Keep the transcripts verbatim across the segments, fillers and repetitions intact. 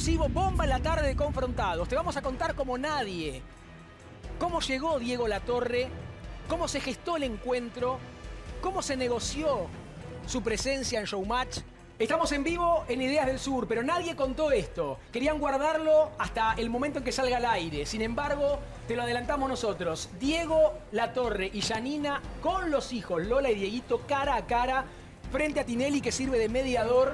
exclusivo, bomba en la tarde de Confrontados. Te vamos a contar como nadie cómo llegó Diego Latorre, cómo se gestó el encuentro, cómo se negoció su presencia en Showmatch. Estamos en vivo en Ideas del Sur, pero nadie contó esto. Querían guardarlo hasta el momento en que salga al aire. Sin embargo, te lo adelantamos nosotros. Diego Latorre y Yanina con los hijos Lola y Dieguito cara a cara frente a Tinelli, que sirve de mediador.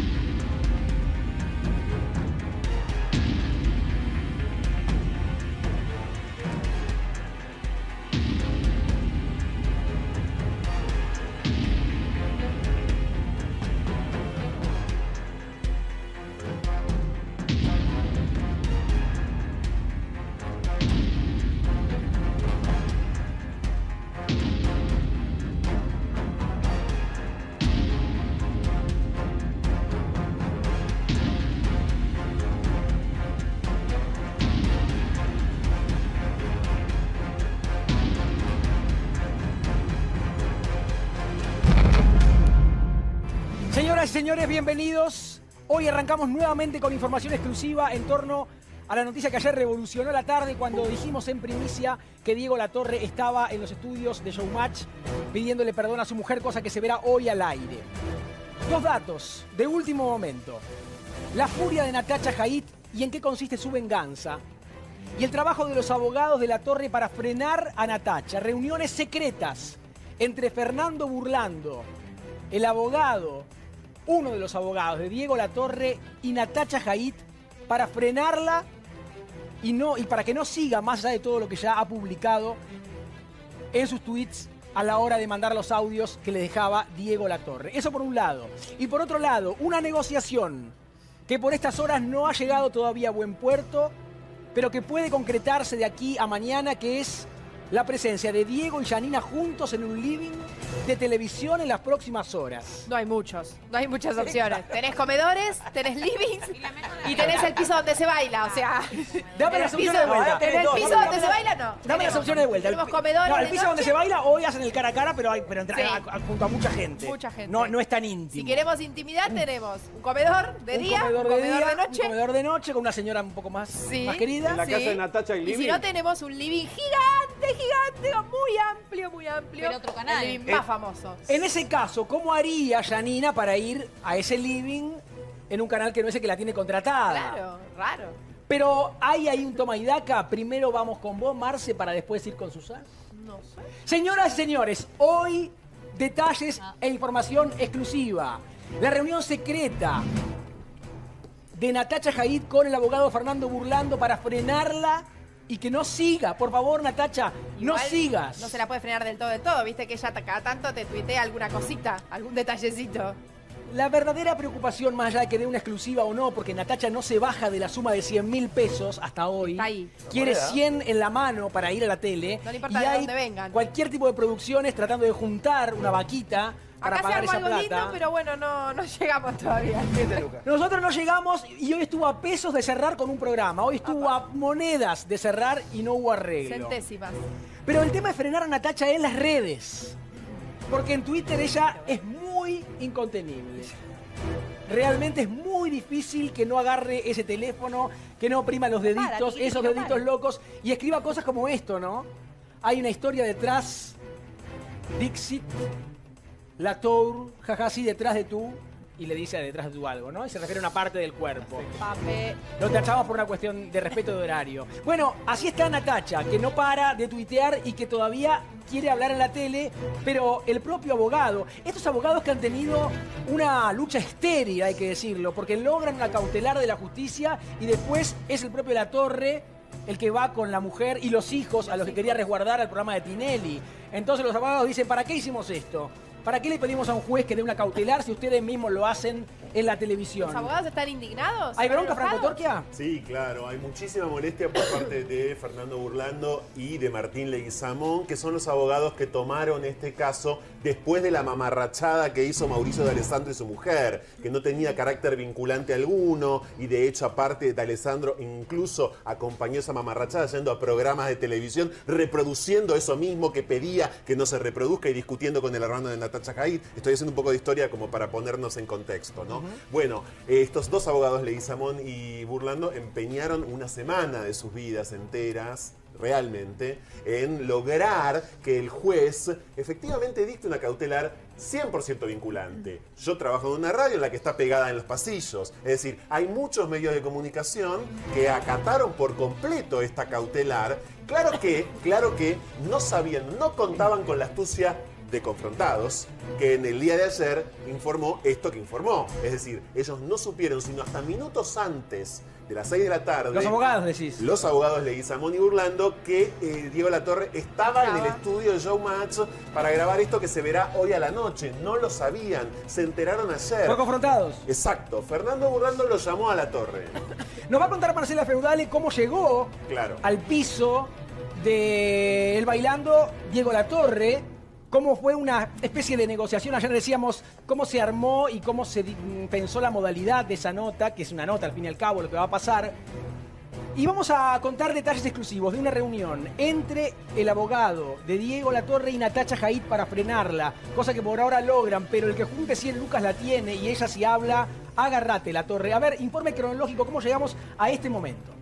Señoras y señores, bienvenidos. Hoy arrancamos nuevamente con información exclusiva en torno a la noticia que ayer revolucionó la tarde cuando dijimos en primicia que Diego Latorre estaba en los estudios de Showmatch pidiéndole perdón a su mujer, cosa que se verá hoy al aire. Dos datos de último momento. La furia de Natacha Haidt y en qué consiste su venganza. Y el trabajo de los abogados de Latorre para frenar a Natacha. Reuniones secretas entre Fernando Burlando, el abogado, uno de los abogados de Diego Latorre y Natacha Haidt para frenarla y, no, y para que no siga más allá de todo lo que ya ha publicado en sus tweets a la hora de mandar los audios que le dejaba Diego Latorre. Eso por un lado. Y por otro lado, una negociación que por estas horas no ha llegado todavía a buen puerto, pero que puede concretarse de aquí a mañana, que es la presencia de Diego y Yanina juntos en un living de televisión en las próximas horas. No hay muchos, no hay muchas opciones. Tenés comedores, tenés livings y tenés el piso donde se baila, o sea... Dame las opciones de vuelta. ¿En el piso donde se baila? No. Dame las opciones de vuelta. Tenemos comedores No, el de piso noche. donde se baila hoy hacen el cara a cara, pero, hay, pero entre, Sí. a- a- junto a mucha gente. Mucha gente. No, no es tan íntimo. Si queremos intimidad, tenemos un comedor de un día, comedor un de comedor día, de noche. un comedor de noche con una señora un poco más, Sí. más querida. En la casa de Natacha y Y si living. no, tenemos un living gigante, gigante, muy amplio, muy amplio. Pero otro canal. El living Eh, más famoso. En ese caso, ¿cómo haría Yanina para ir a ese living en un canal que no es el que la tiene contratada? Claro, raro. Pero hay ahí un toma y daca. Primero vamos con vos, Marce, para después ir con Susana. No sé. Señoras y señores, hoy detalles e información exclusiva. La reunión secreta de Natacha Haidt con el abogado Fernando Burlando para frenarla y que no siga. Por favor, Natacha, no Igual sigas. No se la puede frenar del todo, del todo. Viste que ella cada tanto te tuitea alguna cosita, algún detallecito. La verdadera preocupación, más allá de que dé una exclusiva o no, porque Natacha no se baja de la suma de cien mil pesos hasta hoy. Está ahí. Quiere cien en la mano para ir a la tele. No le importa y de hay dónde vengan. cualquier tipo de producciones tratando de juntar una vaquita para Acá se pagar armó esa algo plata. lindo, pero bueno, no, no llegamos todavía. Nosotros no llegamos y hoy estuvo a pesos de cerrar con un programa. Hoy estuvo a monedas de cerrar y no hubo arreglo. Centésimas. Pero el tema es frenar a Natacha en las redes. Porque en Twitter ella es muy incontenible. Realmente es muy difícil que no agarre ese teléfono, que no oprima los deditos, para, tiquitiqui, esos no deditos para. locos, y escriba cosas como esto, ¿no? Hay una historia detrás, Dixit, la Tour, jaja, sí, detrás de tú, y le dice detrás de tú algo, ¿no? Y se refiere a una parte del cuerpo. Pape. Lo tachamos por una cuestión de respeto de horario. Bueno, así está Natacha, que no para de tuitear y que todavía quiere hablar en la tele, pero el propio abogado, estos abogados que han tenido una lucha estéril, hay que decirlo, porque logran una cautelar de la justicia y después es el propio Latorre el que va con la mujer y los hijos a los que quería resguardar al programa de Tinelli. Entonces los abogados dicen, ¿para qué hicimos esto? ¿Para qué le pedimos a un juez que dé una cautelar si ustedes mismos lo hacen en la televisión? ¿Los abogados están indignados? ¿Hay bronca, ¿Están Franco enojados? Torquia? Sí, claro, hay muchísima molestia por parte de Fernando Burlando y de Martín Leguizamón, que son los abogados que tomaron este caso después de la mamarrachada que hizo Mauricio de Alessandro y su mujer, que no tenía carácter vinculante alguno, y de hecho, aparte de Alessandro, incluso acompañó esa mamarrachada yendo a programas de televisión, reproduciendo eso mismo que pedía que no se reproduzca y discutiendo con el hermano de Natalia Natacha Haidt. Estoy haciendo un poco de historia como para ponernos en contexto, ¿no? Uh-huh. Bueno, eh, estos dos abogados, Leguizamón y Burlando, empeñaron una semana de sus vidas enteras, realmente, en lograr que el juez efectivamente dicte una cautelar cien por ciento vinculante. Yo trabajo en una radio en la que está pegada en los pasillos. Es decir, hay muchos medios de comunicación que acataron por completo esta cautelar. Claro que, claro que no sabían, no contaban con la astucia de Confrontados, que en el día de ayer informó esto que informó. Es decir, ellos no supieron, sino hasta minutos antes de las seis de la tarde. Los abogados, decís. Los abogados Leguizamón y Burlando, que eh, Diego Latorre estaba en el estudio de Showmatch para grabar esto que se verá hoy a la noche. No lo sabían, se enteraron ayer. ¿Fue Confrontados? Exacto. Fernando Burlando lo llamó a Latorre. Nos va a contar Marcela Feudale cómo llegó claro. al piso de El Bailando Diego Latorre. Cómo fue una especie de negociación. Ayer decíamos cómo se armó y cómo se pensó la modalidad de esa nota, que es una nota al fin y al cabo lo que va a pasar. Y vamos a contar detalles exclusivos de una reunión entre el abogado de Diego Latorre y Natacha Haidt para frenarla, cosa que por ahora logran, pero el que junte cien lucas la tiene y ella si habla, agárrate Latorre. A ver, informe cronológico, cómo llegamos a este momento.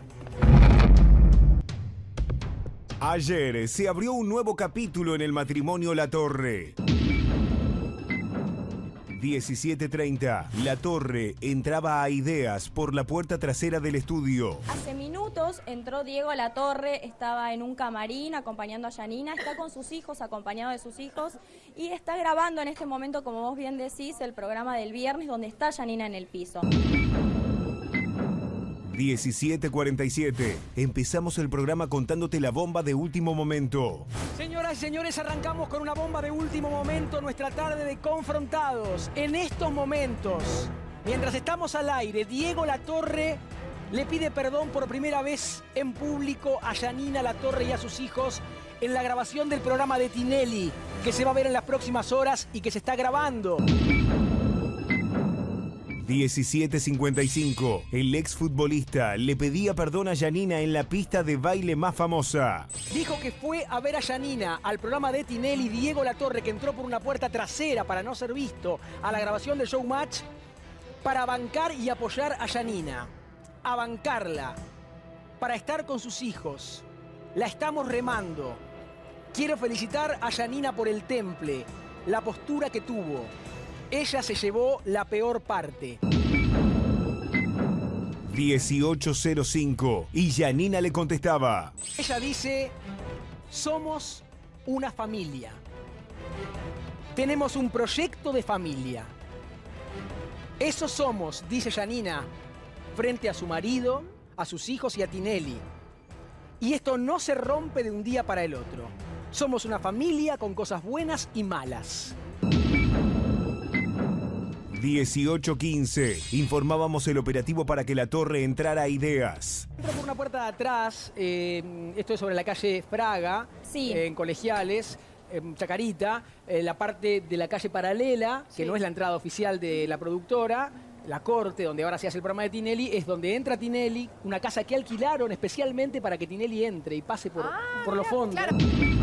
Ayer se abrió un nuevo capítulo en el matrimonio Latorre. diecisiete treinta. Latorre entraba a Ideas por la puerta trasera del estudio. Hace minutos entró Diego Latorre, estaba en un camarín acompañando a Yanina, está con sus hijos, acompañado de sus hijos, y está grabando en este momento, como vos bien decís, el programa del viernes donde está Yanina en el piso. diecisiete cuarenta y siete. Empezamos el programa contándote la bomba de último momento. Señoras y señores, arrancamos con una bomba de último momento, nuestra tarde de Confrontados. En estos momentos, mientras estamos al aire, Diego Latorre le pide perdón por primera vez en público a Yanina Latorre y a sus hijos en la grabación del programa de Tinelli, que se va a ver en las próximas horas y que se está grabando. diecisiete cincuenta y cinco. El exfutbolista le pedía perdón a Yanina en la pista de baile más famosa. Dijo que fue a ver a Yanina al programa de Tinelli. Diego Latorre, que entró por una puerta trasera para no ser visto a la grabación de Showmatch, para bancar y apoyar a Yanina. A bancarla. Para estar con sus hijos. La estamos remando. Quiero felicitar a Yanina por el temple, la postura que tuvo. Ella se llevó la peor parte. dieciocho cero cinco. Y Yanina le contestaba. Ella dice, somos una familia. Tenemos un proyecto de familia. Eso somos, dice Yanina, frente a su marido, a sus hijos y a Tinelli. Y esto no se rompe de un día para el otro. Somos una familia con cosas buenas y malas. dieciocho quince. Informábamos el operativo para que Latorre entrara a Ideas. Entró por una puerta de atrás, eh, esto es sobre la calle Fraga, sí. eh, en Colegiales, en Chacarita, eh, la parte de la calle paralela, que sí. no es la entrada oficial de la productora, la corte, donde ahora se hace el programa de Tinelli, es donde entra Tinelli, una casa que alquilaron especialmente para que Tinelli entre y pase por, ah, por los fondos. Claro.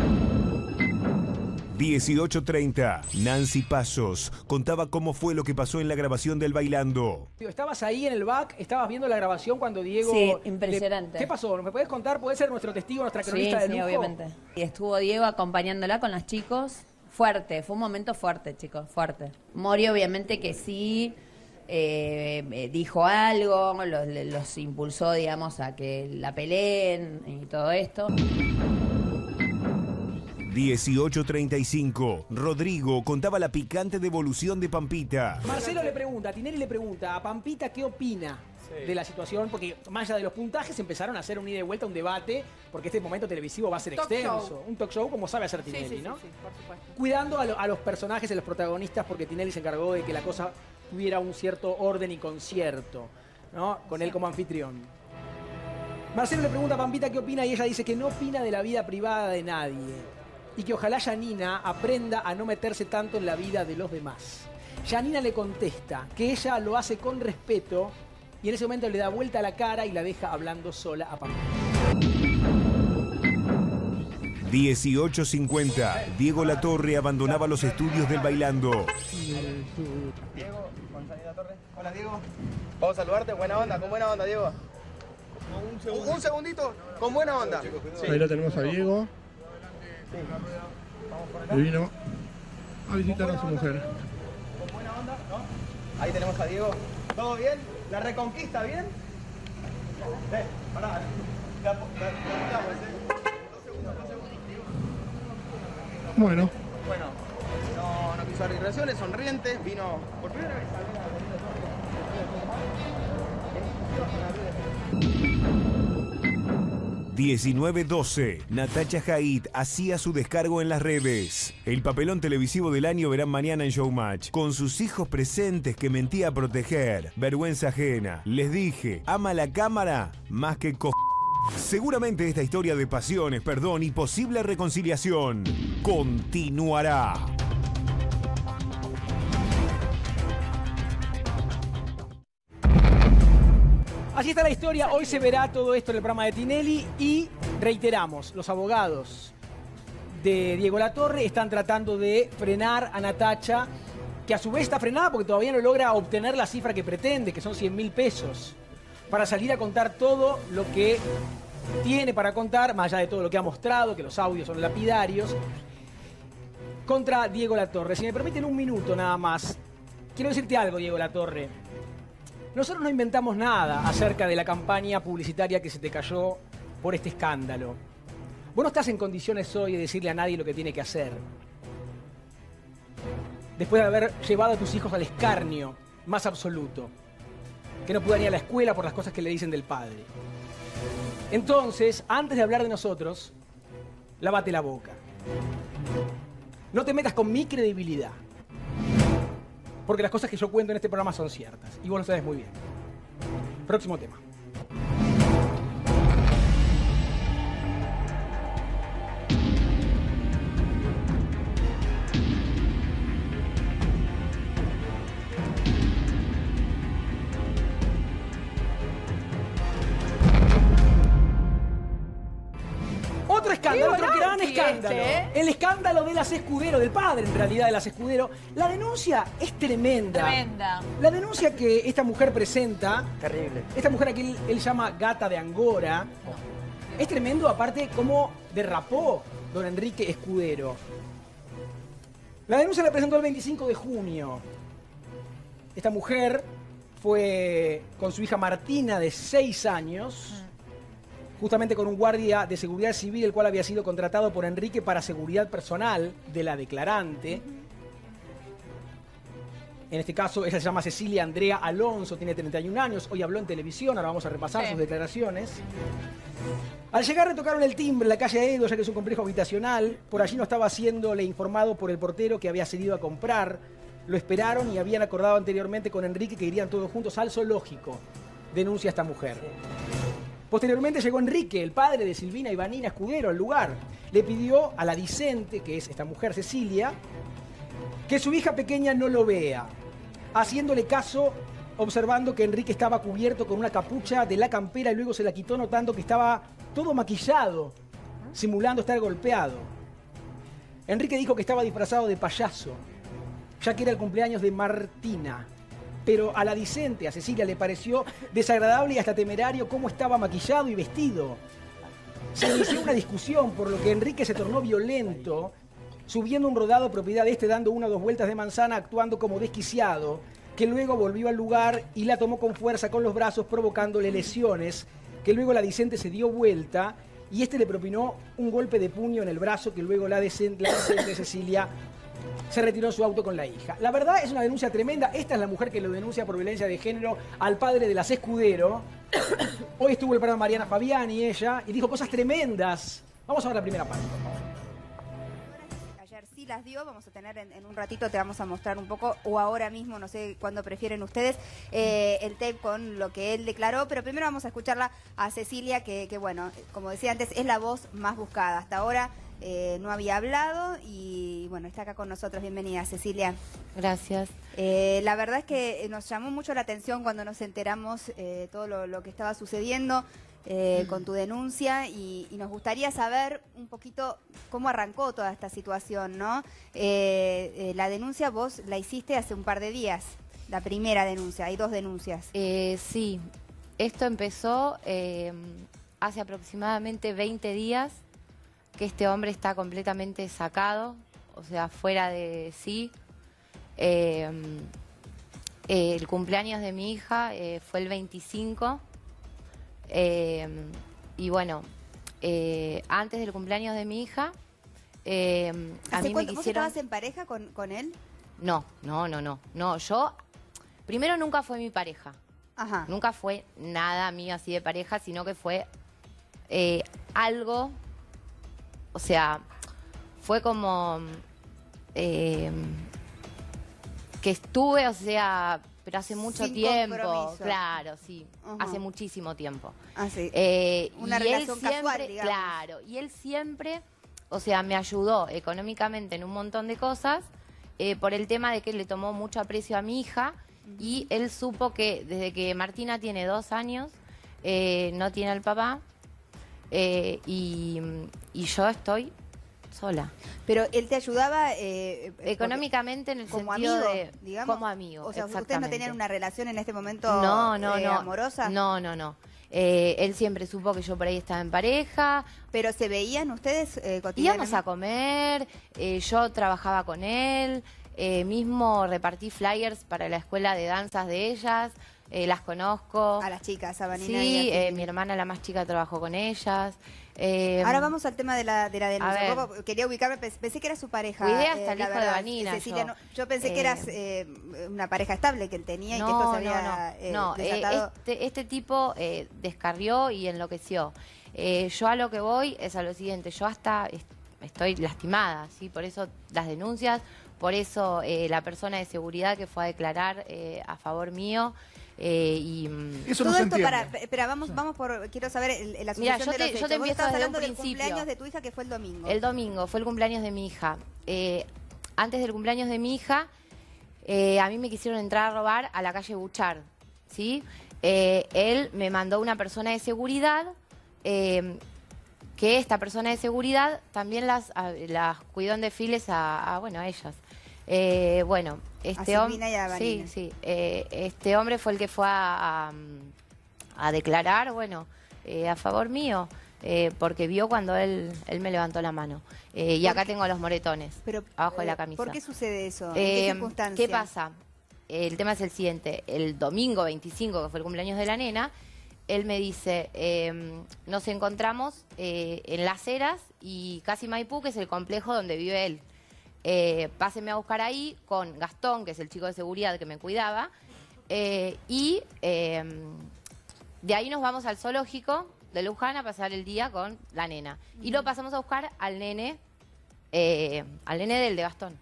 dieciocho treinta. Nancy Pasos contaba cómo fue lo que pasó en la grabación del Bailando. Estabas ahí en el back, estabas viendo la grabación cuando Diego... Sí, impresionante. Le... ¿Qué pasó? ¿Me puedes contar? ¿Puede ser nuestro testigo, nuestra cronista sí, de sí, lujo? obviamente. Y estuvo Diego acompañándola con los chicos. Fuerte, fue un momento fuerte, chicos, fuerte. Mori obviamente que sí... Eh, dijo algo, los, los impulsó, digamos, a que la peleen y todo esto. dieciocho treinta y cinco. Rodrigo contaba la picante devolución de Pampita. Marcelo le pregunta, a Tinelli le pregunta a Pampita qué opina sí. de la situación, porque más allá de los puntajes empezaron a hacer un ida y vuelta, un debate, porque este momento televisivo va a ser talk extenso. Show. Un talk show como sabe hacer Tinelli, sí, sí, ¿no? Sí, sí, por supuesto. Cuidando a, lo, a los personajes y a los protagonistas, porque Tinelli se encargó de que la cosa tuviera un cierto orden y concierto, ¿no? Con sí. él como anfitrión. Marcelo le pregunta a Pampita qué opina y ella dice que no opina de la vida privada de nadie y que ojalá Yanina aprenda a no meterse tanto en la vida de los demás. Yanina le contesta que ella lo hace con respeto y en ese momento le da vuelta a la cara y la deja hablando sola a Pampita. dieciocho cincuenta. Diego Latorre abandonaba los estudios del Bailando. Diego, Gonzalo Latorre. Hola, Diego. Vamos a saludarte. Buena onda, con buena onda, Diego. Un segundito, un segundito con buena onda. Sí. Ahí lo tenemos a Diego. Que vino a visitar a su mujer. Con buena onda, ¿no? Ahí tenemos a Diego. ¿Todo bien? ¿La reconquista bien? Eh, pará. La, la, la, la, Bueno. Bueno, no, no quiso dar declaraciones, sonriente, vino por primera vez a diecinueve doce. Natacha Haidt hacía su descargo en las redes. El papelón televisivo del año verán mañana en Showmatch. Con sus hijos presentes que mentía a proteger. Vergüenza ajena. Les dije, ama la cámara más que co... Seguramente esta historia de pasiones, perdón y posible reconciliación continuará. Así está la historia, hoy se verá todo esto en el programa de Tinelli y reiteramos, los abogados de Diego Latorre están tratando de frenar a Natacha, que a su vez está frenada porque todavía no logra obtener la cifra que pretende, que son cien mil pesos, para salir a contar todo lo que tiene para contar, más allá de todo lo que ha mostrado, que los audios son lapidarios, contra Diego Latorre. Si me permiten un minuto nada más, quiero decirte algo, Diego Latorre. Nosotros no inventamos nada acerca de la campaña publicitaria que se te cayó por este escándalo. Vos no estás en condiciones hoy de decirle a nadie lo que tiene que hacer. Después de haber llevado a tus hijos al escarnio más absoluto. Que no puedan ir a la escuela por las cosas que le dicen del padre. Entonces, antes de hablar de nosotros, lávate la boca. No te metas con mi credibilidad. Porque las cosas que yo cuento en este programa son ciertas. Y vos lo sabes muy bien. Próximo tema. Otro escándalo, otro gran escándalo. El escándalo de las Escudero, del padre en realidad de las Escudero. La denuncia es tremenda. Tremenda. La denuncia que esta mujer presenta, terrible. Esta mujer a quien él, él llama Gata de Angora, es tremendo, aparte cómo derrapó don Enrique Escudero. La denuncia la presentó el veinticinco de junio. Esta mujer fue con su hija Martina de seis años. Justamente con un guardia de seguridad civil, el cual había sido contratado por Enrique para seguridad personal de la declarante. En este caso, ella se llama Cecilia Andrea Alonso, tiene treinta y un años, hoy habló en televisión, ahora vamos a repasar sí. sus declaraciones. Al llegar le tocaron el timbre en la calle Edo, ya que es un complejo habitacional. Por allí no estaba siéndole informado por el portero que había cedido a comprar. Lo esperaron y habían acordado anteriormente con Enrique que irían todos juntos al zoológico. Denuncia esta mujer. Posteriormente llegó Enrique, el padre de Silvina y Vanina Escudero, al lugar. Le pidió a la discente, que es esta mujer Cecilia, que su hija pequeña no lo vea, haciéndole caso, observando que Enrique estaba cubierto con una capucha de la campera y luego se la quitó notando que estaba todo maquillado, simulando estar golpeado. Enrique dijo que estaba disfrazado de payaso, ya que era el cumpleaños de Martina. Pero a la discente, a Cecilia, le pareció desagradable y hasta temerario cómo estaba maquillado y vestido. Se inició una discusión, por lo que Enrique se tornó violento, subiendo un rodado propiedad de este, dando una o dos vueltas de manzana, actuando como desquiciado, que luego volvió al lugar y la tomó con fuerza con los brazos, provocándole lesiones, que luego la discente se dio vuelta y este le propinó un golpe de puño en el brazo, que luego la discente, la discente Cecilia se retiró en su auto con la hija. La verdad es una denuncia tremenda. Esta es la mujer que lo denuncia por violencia de género al padre de las Escudero. Hoy estuvo el programa Mariana Fabiani, ella, y dijo cosas tremendas. Vamos a ver la primera parte, por favor. Ayer sí las dio, vamos a tener en, en un ratito, te vamos a mostrar un poco, o ahora mismo, no sé cuándo prefieren ustedes, eh, el tape con lo que él declaró, pero primero vamos a escucharla a Cecilia, que, que bueno, como decía antes, es la voz más buscada. Hasta ahora Eh, no había hablado y bueno, está acá con nosotros. Bienvenida, Cecilia. Gracias. Eh, la verdad es que nos llamó mucho la atención cuando nos enteramos eh, todo lo, lo que estaba sucediendo. eh, con tu denuncia y, y nos gustaría saber un poquito cómo arrancó toda esta situación, ¿no? Eh, eh, la denuncia vos la hiciste hace un par de días, la primera denuncia, hay dos denuncias. Eh, sí, esto empezó eh, hace aproximadamente veinte días que este hombre está completamente sacado, o sea, fuera de sí. Eh, eh, el cumpleaños de mi hija eh, fue el veinticinco. Eh, y bueno, eh, antes del cumpleaños de mi hija, eh, a mí me quisieron... ¿Vos estabas en pareja con, con él? No, no, no, no. No, yo... Primero nunca fue mi pareja. Ajá. Nunca fue nada mío así de pareja, sino que fue eh, algo... O sea, fue como... Eh, que estuve, o sea... Pero hace mucho Sin tiempo, compromiso. Claro, sí, Ajá. hace muchísimo tiempo. Ah, sí. Eh, Una y relación él siempre, casual, digamos. Claro, y él siempre, o sea, me ayudó económicamente en un montón de cosas eh, por el tema de que le tomó mucho aprecio a mi hija y él supo que desde que Martina tiene dos años eh, no tiene al papá eh, y, y yo estoy sola. Pero él te ayudaba... Eh, económicamente en el como sentido amigo, de... digamos. Como amigo, O sea, ¿ustedes no exactamente. tenían una relación en este momento No, no, eh, no. amorosa? No, no, no. Eh, él siempre supo que yo por ahí estaba en pareja. ¿Pero se veían ustedes eh, cotidianamente? Íbamos a comer, eh, yo trabajaba con él, eh, mismo repartí flyers para la escuela de danzas de ellas, eh, las conozco. A las chicas, a Vanina Sí, y a eh, Jimmy. mi hermana la más chica trabajó con ellas. Eh, Ahora vamos al tema de la, de la denuncia. ver. Un poco quería ubicarme, pens- pensé que era su pareja. Cuidé hasta eh, el la hijo de verdad. Vanina, Cecilia, yo. no- yo pensé que Eh, eras eh, una pareja estable que él tenía y que esto No, se había no, eh, no. Eh, desatado. este, este tipo eh, descarrió y enloqueció. Eh, yo a lo que voy es a lo siguiente. Yo hasta est- estoy lastimada, ¿sí? Por eso las denuncias, por eso eh, la persona de seguridad que fue a declarar eh, a favor mío. Eh, y, mm, Eso Todo no se esto entiende. para, espera, vamos, vamos por, quiero saber el, el- la Mira, sucesión yo de te- los yo hechos. te Vos empiezo estabas desde hablando un del principio. cumpleaños de tu hija que fue el domingo. El domingo fue el cumpleaños de mi hija. Eh, antes del cumpleaños de mi hija, eh, a mí me quisieron entrar a robar a la calle Buchard, ¿sí? Eh, él me mandó una persona de seguridad, eh, que esta persona de seguridad también las, a- las cuidó en desfiles a, a, bueno, a ellas. Eh, bueno, este A hombre... Silvina y a Sí, Vanina. sí. Eh, este hombre fue el que fue a, a, a declarar, bueno, eh, a favor mío. Eh, porque vio cuando él, él me levantó la mano. Eh, y ¿Por acá qué? tengo los moretones, Pero, abajo de eh, la camisa. ¿Por qué sucede eso? ¿En Eh, qué circunstancias? ¿Qué pasa? El tema es el siguiente. El domingo veinticinco, que fue el cumpleaños de la nena, él me dice, eh, nos encontramos eh, en Las Heras y Casi Maipú, que es el complejo donde vive él. Eh, pásenme a buscar ahí con Gastón, que es el chico de seguridad que me cuidaba, eh, y eh, de ahí nos vamos al zoológico de Luján a pasar el día con la nena. Y lo pasamos a buscar al nene, eh, al nene del de Gastón.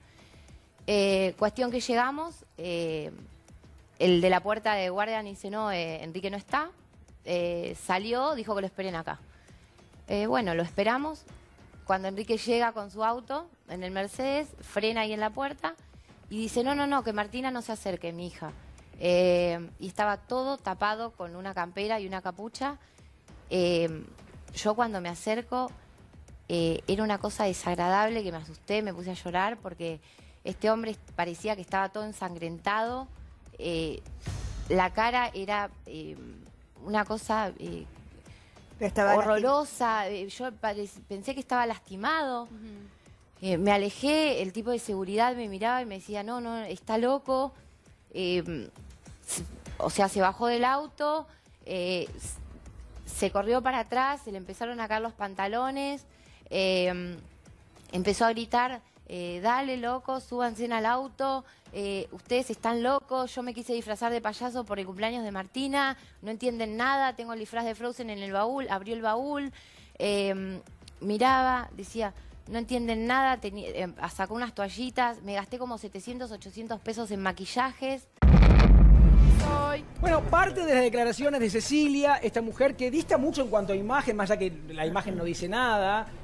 Eh, cuestión que llegamos, eh, el de la puerta de guardia dice, no, eh, Enrique no está. Eh, salió, dijo que lo esperen acá. Eh, bueno, lo esperamos. Cuando Enrique llega con su auto en el Mercedes, frena ahí en la puerta y dice, no, no, no, que Martina no se acerque, mi hija. Eh, y estaba todo tapado con una campera y una capucha. Eh, yo cuando me acerco, eh, era una cosa desagradable que me asusté, me puse a llorar porque este hombre parecía que estaba todo ensangrentado. Eh, la cara era eh, una cosa... Eh, Pero estaba horrorosa, eh, yo parec- pensé que estaba lastimado. Eh, me alejé, el tipo de seguridad me miraba y me decía, no, no, está loco. Eh, s- o sea, se bajó del auto, eh, s- se corrió para atrás, se le empezaron a caer los pantalones, eh, empezó a gritar, eh, dale, loco, súbanse al auto, eh, ustedes están locos, yo me quise disfrazar de payaso por el cumpleaños de Martina, no entienden nada, tengo el disfraz de Frozen en el baúl, abrió el baúl, eh, miraba, decía, no entienden nada, teni- eh, sacó unas toallitas, me gasté como setecientos, ochocientos pesos en maquillajes. Bueno, parte de las declaraciones de Cecilia, esta mujer que dista mucho en cuanto a imagen, más allá que la imagen no dice nada,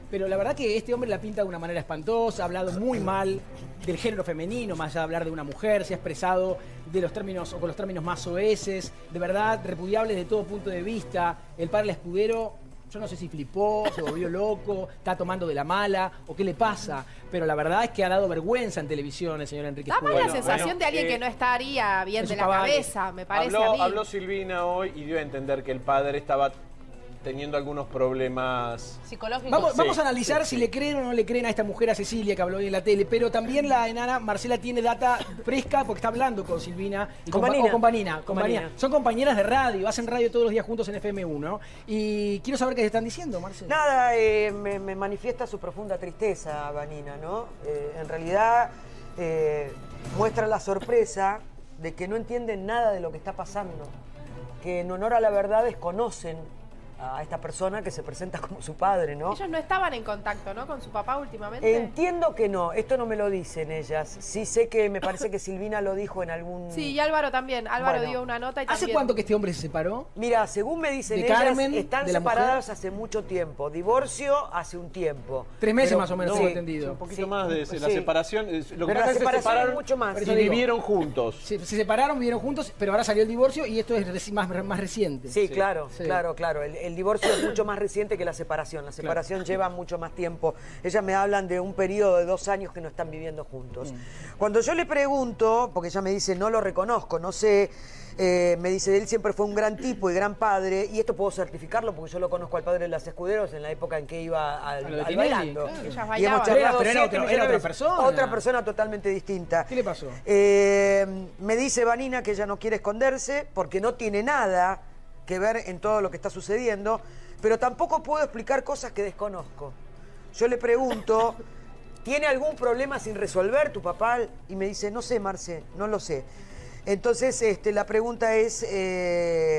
pero la verdad que este hombre la pinta de una manera espantosa, ha hablado muy mal del género femenino, más allá de hablar de una mujer, se ha expresado de los términos o con los términos más soeces, de verdad repudiables de todo punto de vista. El padre Escudero, yo no sé si flipó, se volvió loco, está tomando de la mala o qué le pasa, pero la verdad es que ha dado vergüenza en televisión el señor Enrique Da más Escudero. la sensación bueno, de alguien eh, que no estaría bien en de sus la cabales. cabeza, me parece habló, a mí. habló Silvina hoy y dio a entender que el padre estaba teniendo algunos problemas psicológicos. Vamos, Sí, vamos a analizar sí, si sí. le creen o no le creen a esta mujer, a Cecilia, que habló hoy en la tele, pero también la enana Marcela tiene data fresca porque está hablando con Silvina y Con con, Vanina. o con Vanina, con Con Vanina. Vanina. Son compañeras de radio, hacen radio todos los días juntos en F M uno. Y quiero saber qué se están diciendo, Marcela. Nada, eh, me, me manifiesta su profunda tristeza, Vanina, ¿no? Eh, en realidad eh, muestra la sorpresa de que no entienden nada de lo que está pasando, que en honor a la verdad desconocen a esta persona que se presenta como su padre, ¿no? Ellos no estaban en contacto, ¿no? Con su papá últimamente. Entiendo que no, esto no me lo dicen ellas. Sí sé que me parece que Silvina lo dijo en algún... Sí, y Álvaro también. Álvaro Bueno. dio una nota y ¿Hace también... cuánto que este hombre se separó? Mira, según me dicen ¿De ellas, Carmen, están de la separadas mujer? hace mucho tiempo. Divorcio hace un tiempo. Tres meses Pero- más o menos, sí. tengo entendido. un poquito Sí, más de la sí. separación. Es- Lo que Pero la pasa es que se separación separaron es mucho más. y Eso digo. vivieron juntos. Se, se separaron, vivieron juntos, pero ahora salió el divorcio y esto es reci- más, más reciente. Sí, claro, Sí. claro, claro. El, el divorcio es mucho más reciente que la separación. La separación lleva mucho más tiempo. Ellas me hablan de un periodo de dos años que no están viviendo juntos. Cuando yo le pregunto, porque ella me dice, no lo reconozco, no sé, eh, me dice, él siempre fue un gran tipo y gran padre, y esto puedo certificarlo porque yo lo conozco al padre de las Escuderos en la época en que iba al, A lo de al Tinelli, bailando. claro. Ellas Y hemos bailaban. charlado Pero era siete otro- millones era de otra veces. persona. Otra persona totalmente distinta. ¿Qué le pasó? Eh, me dice Vanina que ella no quiere esconderse porque no tiene nada que ver en todo lo que está sucediendo, pero tampoco puedo explicar cosas que desconozco. Yo le pregunto, ¿tiene algún problema sin resolver tu papá? Y me dice, no sé, Marce, no lo sé. Entonces, este, la pregunta es, eh,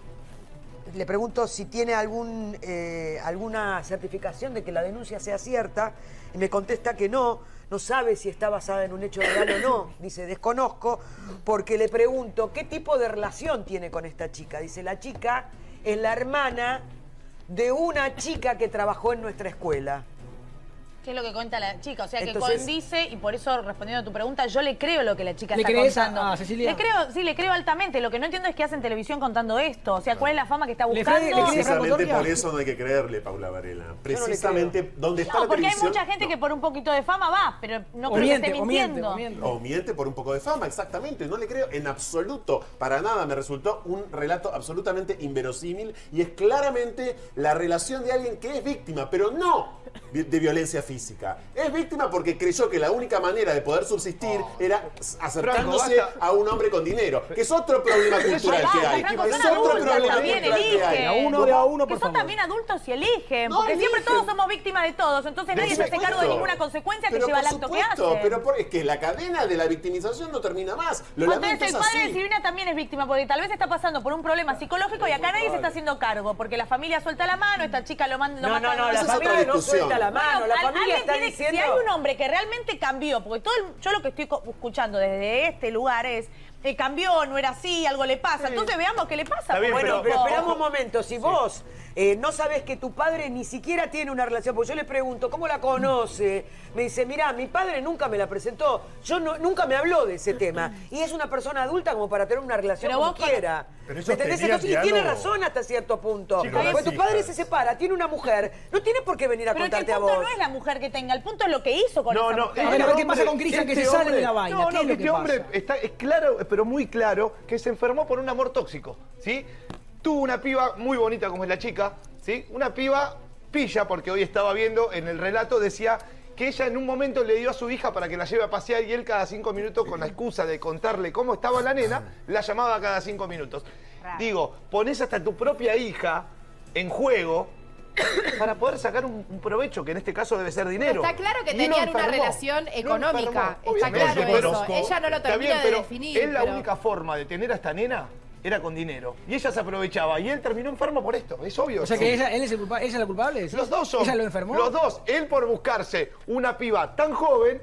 le pregunto si tiene algún, eh, alguna certificación de que la denuncia sea cierta, y me contesta que no, no sabe si está basada en un hecho real o no. Dice, desconozco, porque le pregunto, ¿qué tipo de relación tiene con esta chica? Dice, la chica es la hermana de una chica que trabajó en nuestra escuela. ¿Qué es lo que cuenta la chica? O sea, que Entonces- condice, y por eso, respondiendo a tu pregunta, yo le creo lo que la chica ¿Le está crees a- contando. a Cecilia? Le creo, sí, le creo altamente. Lo que no entiendo es qué hace en televisión contando esto. O sea, ¿cuál es la fama que está ¿Le buscando? cree- le crees a Precisamente Cotoria? por eso no hay que creerle, Paula Varela. le Precisamente donde está No, la porque hay televisión... mucha gente que por un poquito de fama va, pero no O creo miente, que esté o miente, mintiendo. o miente. O miente por un poco de fama, exactamente. No le creo en absoluto. Para nada me resultó un relato absolutamente inverosímil y es claramente la relación de alguien que es víctima, pero no vi- de violencia física. Es víctima porque creyó que la única manera de poder subsistir era acercándose Franco, basta. a un hombre con dinero, que es otro problema cultural Basta, que hay. Franco, Es son otro adultos problema también, cultural que hay. eligen. De a uno, de a uno, Que por son favor. también adultos y eligen, No, porque siempre eligen. todos somos víctimas de todos, entonces Por nadie se hace cargo de supuesto. ninguna consecuencia que Pero lleva al por acto que supuesto, hace. Pero por- es que la cadena de la victimización no termina más. Lo Entonces lamento, el es padre de así. Silvina también es víctima, porque tal vez está pasando por un problema psicológico y acá nadie se está haciendo cargo, porque la familia suelta la mano, esta chica lo manda... lo No, mata- no, no, la Esa es otra familia no discusión. suelta la mano, Bueno, la al- familia alguien está tiene- diciendo... Si hay un hombre que realmente cambió, porque todo el- yo lo que estoy co- escuchando desde este lugar es, eh, cambió, no era así, algo le pasa, entonces veamos qué le pasa. Está bien, Bueno, porque- pero pero- esperamos un momento. Si vos eh, no sabés que tu padre ni siquiera tiene una relación, porque yo le pregunto, ¿cómo la conoce? Me dice, mirá, mi padre nunca me la presentó, yo no, nunca me habló de ese tema. Y es una persona adulta como para tener una relación Pero como vos con- quiera. Pero ¿Me ellos entendés? tenían Entonces, y tiene diálogo. razón hasta cierto punto. Sí, con Porque las tu padre hijas. se separa, tiene una mujer, no tiene por qué venir a Pero es que el contarte a punto vos. no es la mujer que tenga, el punto es lo que hizo con No, esa no, mujer. A ver, a ver qué este pasa con Cristian, que este se sale de hombre- la vaina. No, ¿Qué no, es lo que que este hombre pasa? está, es claro, pero muy claro, que se enfermó por un amor tóxico, ¿sí? Tuvo una piba muy bonita como es la chica, ¿sí? Una piba pilla, porque hoy estaba viendo en el relato, decía que ella en un momento le dio a su hija para que la lleve a pasear y él cada cinco minutos, con la excusa de contarle cómo estaba la nena, la llamaba cada cinco minutos. Digo, pones hasta tu propia hija en juego para poder sacar un, un provecho, que en este caso debe ser dinero. Está claro que Y lo tenían una enfermó. relación Lo económica. enfermó, Está obviamente, claro pero- eso. Ella no lo Está termina bien, de pero definir. él la pero- única forma de tener a esta nena era con dinero. Y ella se aprovechaba. Y él terminó enfermo por esto. Es obvio. O sea que ella, él es el culpa- ella es la culpable. ¿sí? Los dos son. ¿Ella lo enfermó? Los dos. Él por buscarse una piba tan joven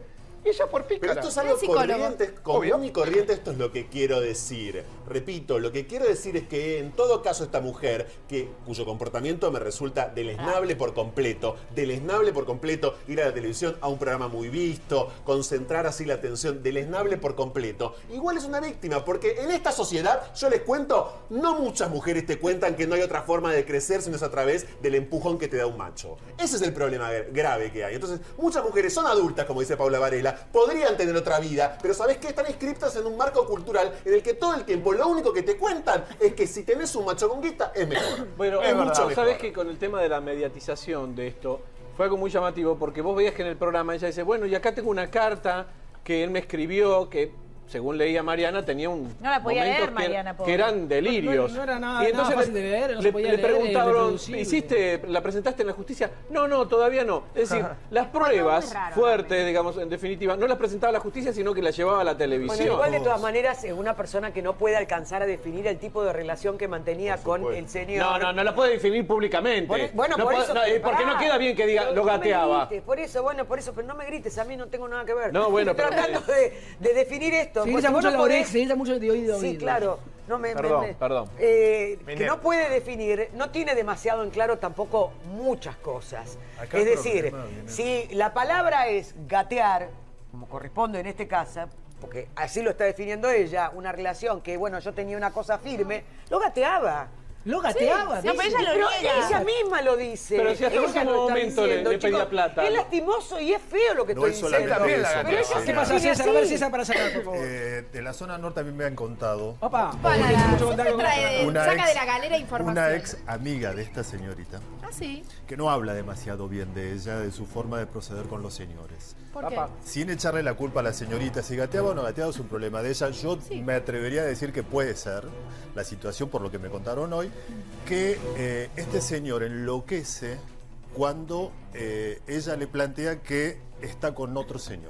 Y ella por pícara. Pero esto es algo corriente, común y corriente, esto es lo que quiero decir. Repito, lo que quiero decir es que en todo caso esta mujer, que, cuyo comportamiento me resulta deleznable por completo, deleznable por completo, ir a la televisión a un programa muy visto, concentrar así la atención, deleznable por completo, igual es una víctima, porque en esta sociedad, yo les cuento, no muchas mujeres te cuentan que no hay otra forma de crecer sino es a través del empujón que te da un macho. Ese es el problema grave que hay. Entonces, muchas mujeres son adultas, como dice Paula Varela, podrían tener otra vida, pero ¿sabés qué? Están inscriptas en un marco cultural en el que todo el tiempo lo único que te cuentan es que si tenés un macho con guita es mejor. Bueno, es mucho mejor. Sabés que con el tema de la mediatización de esto fue algo muy llamativo porque vos veías que en el programa ella dice, bueno, y acá tengo una carta que él me escribió que según leía Mariana, tenía un no la podía momentos leer, que, Mariana, que eran delirios. No, no, no era nada, y entonces nada fácil de leer, no le, se podía le leer, preguntaron, es ¿hiciste, la presentaste en la justicia? No, no, todavía no. Es decir, las pruebas raro, fuertes, también. digamos, en definitiva, no las presentaba la justicia, sino que las llevaba a la televisión. Bueno, igual de todas maneras, es una persona que no puede alcanzar a definir el tipo de relación que mantenía con el señor. No, no, no la puede definir públicamente. Por, bueno, no por puede, eso... no, porque pará, no queda bien que diga, pero lo no me gateaba. grites, por eso, bueno, por eso, pero no me grites, a mí no tengo nada que ver. No, bueno, Estoy pero- tratando de, de definir esto. Se porque grita vos mucho no la oreja, podés- se grita mucho de oído a Sí, oído. claro. No me, Perdón, me- me- perdón. eh, que Minero. no puede definir, no tiene demasiado en claro tampoco muchas cosas. Acá es el decir, problema viene- si la palabra es gatear, como corresponde en este caso, porque así lo está definiendo ella, una relación que, bueno, yo tenía una cosa firme, lo gateaba. Lo gateaba. Sí, no, pero ella lo Pero niega. ella misma lo dice. Pero si hasta Ella último lo está momento le- diciendo, le pedía chicos. plata. Es lastimoso y es feo lo que No estoy es diciendo. solamente También la eso, gateaba. Pero ella Mariana. ¿Qué pasa, sigue César? A ver, así. César, para sacar, por favor. Eh, de la zona norte a mí me han contado Opa, Para, tiene mucho contacto siempre con trae, Una saca ex- de la galera información. una ex amiga de esta señorita Ah, sí. que no habla demasiado bien de ella, de su forma de proceder con los señores. ¿Por qué? Papá. Sin echarle la culpa a la señorita, si gateaba o no gateaba es un problema de ella. Yo me atrevería a decir que puede ser la situación, por lo que me contaron hoy, que eh, este señor enloquece cuando eh, ella le plantea que está con otro señor.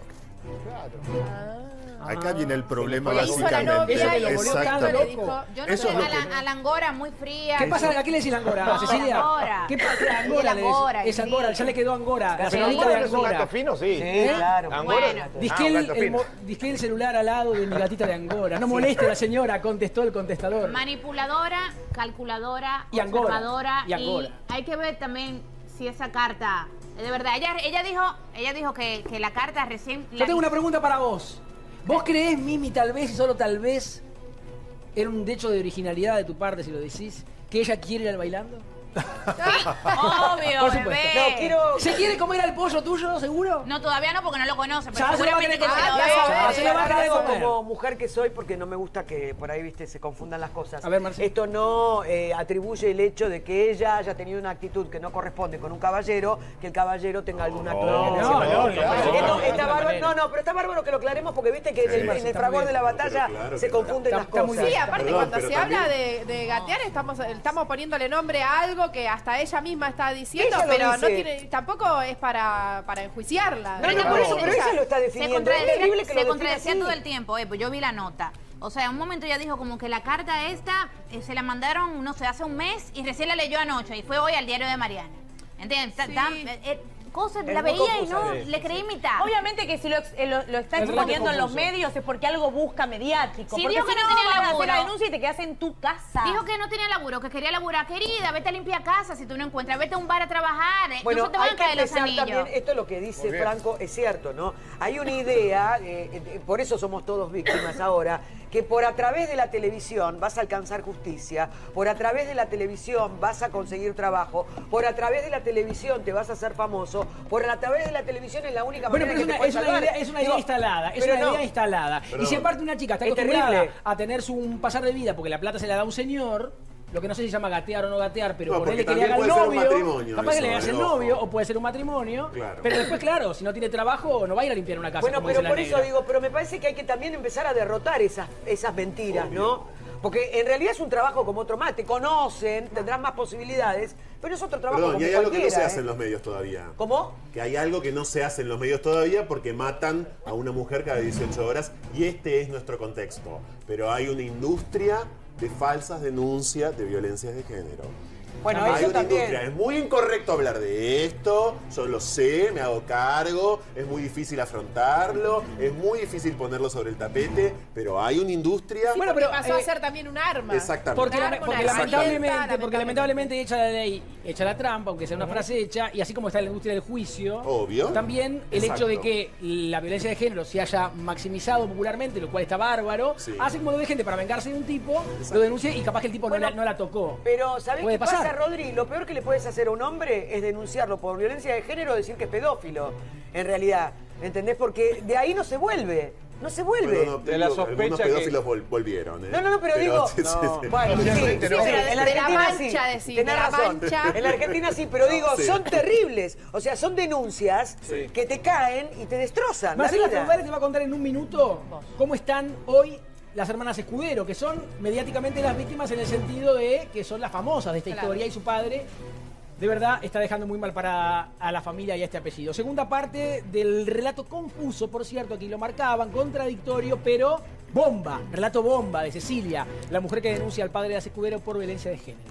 Acá viene el problema Le hizo la básicamente. novia y lo volvió tanto, le Exactamente. dijo, yo no Eso soy es lo a la, que- a la angora muy fría. ¿Qué pasa? ¿A quién le decís Angora? No, ¿Cecilia? Angora. ¿Qué pasa? Sí, Angora le decís. Angora, Es sí. Angora, ya le quedó Angora. La Pero señorita ¿Angora de no es un gato Angora. fino? Sí. Sí, claro. ¿Angora? Bueno. Disque Ah, un el, gato el fino. mo- disque el celular al lado de mi gatita de Angora. No moleste a la señora, contestó el contestador. Manipuladora, calculadora, Y Angora. observadora. Y Angora. hay que ver también si esa carta, de verdad, ella, ella dijo, ella dijo que, que la carta recién... Yo la- tengo una pregunta para vos. ¿Vos creés, Mimi, tal vez y solo tal vez, era un hecho de originalidad de tu parte, si lo decís, que ella quiere ir al bailando? Obvio, Por supuesto. bebé. No, quiero... ¿Se quiere comer al pollo tuyo, seguro? No, todavía no, porque no lo conoce, pero Ya se lo va a seguramente querer que se comer. lo Ya ve. sabe, ya se lo va a querer Hablo comer. como mujer que soy, porque no me gusta que por ahí, viste, se confundan las cosas. A ver, Marcelo. Esto no eh, atribuye el hecho de que ella haya tenido una actitud que no corresponde con un caballero, que el caballero tenga algún acto de no, violencia. no, Esto- no, esto no, está no, bárbaro- no, no, no, pero está bárbaro que lo aclaremos porque viste que en el, Sí, en el está fragor muy de la bien. batalla Pero claro se que confunden está- las está muy cosas. Sí, bien. aparte Perdón, cuando pero se también- habla de, de gatear estamos, estamos poniéndole nombre a algo que hasta ella misma está diciendo, Ella lo pero no dice. tiene, tampoco es para, para enjuiciarla. No, no, Digamos. por eso, pero ella lo está Se definiendo. Es contradecía, terrible que se lo defina contradecía así. todo el tiempo, eh, pues yo vi la nota. O sea, en un momento ella dijo como que la carta esta eh, se la mandaron, no sé, hace un mes y recién la leyó anoche y fue hoy al diario de Mariana. ¿Entiendes? Ta- Sí. tan- eh, eh, cosas, Es la muy veía y confusa, no, sí, le creí mitad. Obviamente que si lo, ex- eh, lo, lo está Es re exponiendo en los confuso. medios es porque algo busca mediático. Sí, porque dijo si que no no, tenía van a hacer laburo. la denuncia y te quedas en tu casa. Dijo que no tenía laburo, que quería laburar. Querida, vete a limpiar casa si tú no encuentras, vete a un bar a trabajar. eh, Bueno, no se te van hay a que caer los empezar anillos. también, esto es lo que dice Franco, es cierto, ¿no? Hay una idea, eh, eh, por eso somos todos víctimas ahora, que por a través de la televisión vas a alcanzar justicia, por a través de la televisión vas a conseguir trabajo, por a través de la televisión te vas a hacer famoso, por a través de la televisión es la única Bueno, manera pero es que una, te es puedes una salvar. idea, es una Digo, idea instalada, es pero una no. idea instalada. Y Perdón. si aparte una chica está Es acostumbrada terrible. a tener su un pasar de vida porque la plata se la da un señor, lo que no sé si se llama gatear o no gatear, pero No, por él porque que le haga también el puede ser un novio, matrimonio capaz que le eso, hagas el eh, ojo. novio o puede ser un matrimonio, Claro. pero después, claro, si no tiene trabajo no va a ir a limpiar una casa. Bueno, como pero dice la por eso negra. digo, pero me parece que hay que también empezar a derrotar esas, esas mentiras, ¿no? Porque en realidad es un trabajo como otro más, te conocen, tendrás más posibilidades, pero es otro trabajo Perdón, como y hay algo que no se cualquiera, hace ¿eh? en los medios todavía. ¿Cómo? Que hay algo que no se hace en los medios todavía porque matan a una mujer cada dieciocho horas y este es nuestro contexto. Pero hay una industria de falsas denuncias de violencias de género. Bueno, Hay eso una también. industria. Es muy incorrecto hablar de esto, yo lo sé, me hago cargo, es muy difícil afrontarlo, es muy difícil ponerlo sobre el tapete, pero hay una industria... Sí, bueno, pero pasó a ser también un arma. Exactamente. Porque, Un lame- arma, porque una lamentablemente, herramienta, porque lamentablemente echa la ley, echa la trampa, aunque sea una frase hecha, y así como está en la industria del juicio, Obvio. también el Exacto. hecho de que la violencia de género se haya maximizado popularmente, lo cual está bárbaro, Sí. hace como de gente para vengarse de un tipo, lo denuncia y capaz que el tipo Bueno, no, la, no la tocó. Pero, ¿sabés Puede qué pasa, pasar. Rodri? Lo peor que le puedes hacer a un hombre es denunciarlo por violencia de género o decir que es pedófilo, en realidad. ¿Entendés? Porque de ahí no se vuelve. No se vuelve. No, no, te De la digo, sospecha algunos que- pedófilos vol- volvieron. ¿eh? No, no, no, pero, digo... sí, sí, no. sí. Bueno, sí, Obviamente sí, no. pero en la De la Argentina sí. mancha, decís, Tenés de la razón. mancha. En la Argentina sí, pero digo, Sí. son terribles. O sea, son denuncias Sí. que te caen y te destrozan la Marcela vida. Fernández te va a contar en un minuto cómo están hoy las hermanas Escudero, que son mediáticamente las víctimas en el sentido de que son las famosas de esta Claro. historia y su padre de verdad está dejando muy mal para a la familia y a este apellido. Segunda parte del relato confuso, por cierto, aquí lo marcaban, contradictorio, pero bomba, relato bomba de Cecilia, la mujer que denuncia al padre de las Escudero por violencia de género.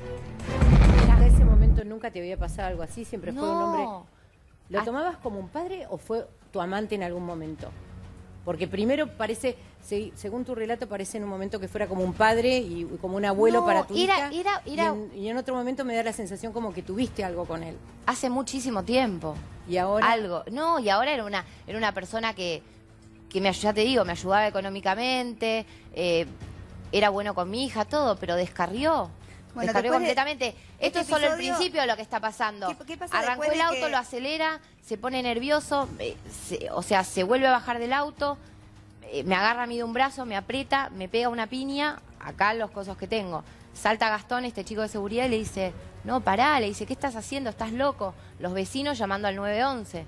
¿Hasta ese momento nunca te había pasado algo así? ¿Siempre fue un No. hombre? ¿Lo Ah. tomabas como un padre o fue tu amante en algún momento? Porque primero parece, se- según tu relato, parece en un momento que fuera como un padre y como un abuelo No, para tu era- hija. era- era- Y, en, y en otro momento me da la sensación como que tuviste algo con él. Hace muchísimo tiempo. Y ahora... Algo. No, y ahora era una, era una persona que, que me, ya te digo, me ayudaba económicamente, eh, era bueno con mi hija, todo, pero descarrió. Bueno, descarrió después de completamente. este Esto es solo el episodio- principio de lo que está pasando. ¿Qué- qué pasa Arrancó después el de auto, que- lo acelera, se pone nervioso, eh, se- o sea, se vuelve a bajar del auto, eh, me agarra a mí de un brazo, me aprieta, me pega una piña, acá los cosos que tengo. Salta Gastón, este chico de seguridad, y le dice, no, pará, le dice, ¿qué estás haciendo? ¿Estás loco? Los vecinos llamando al nueve once.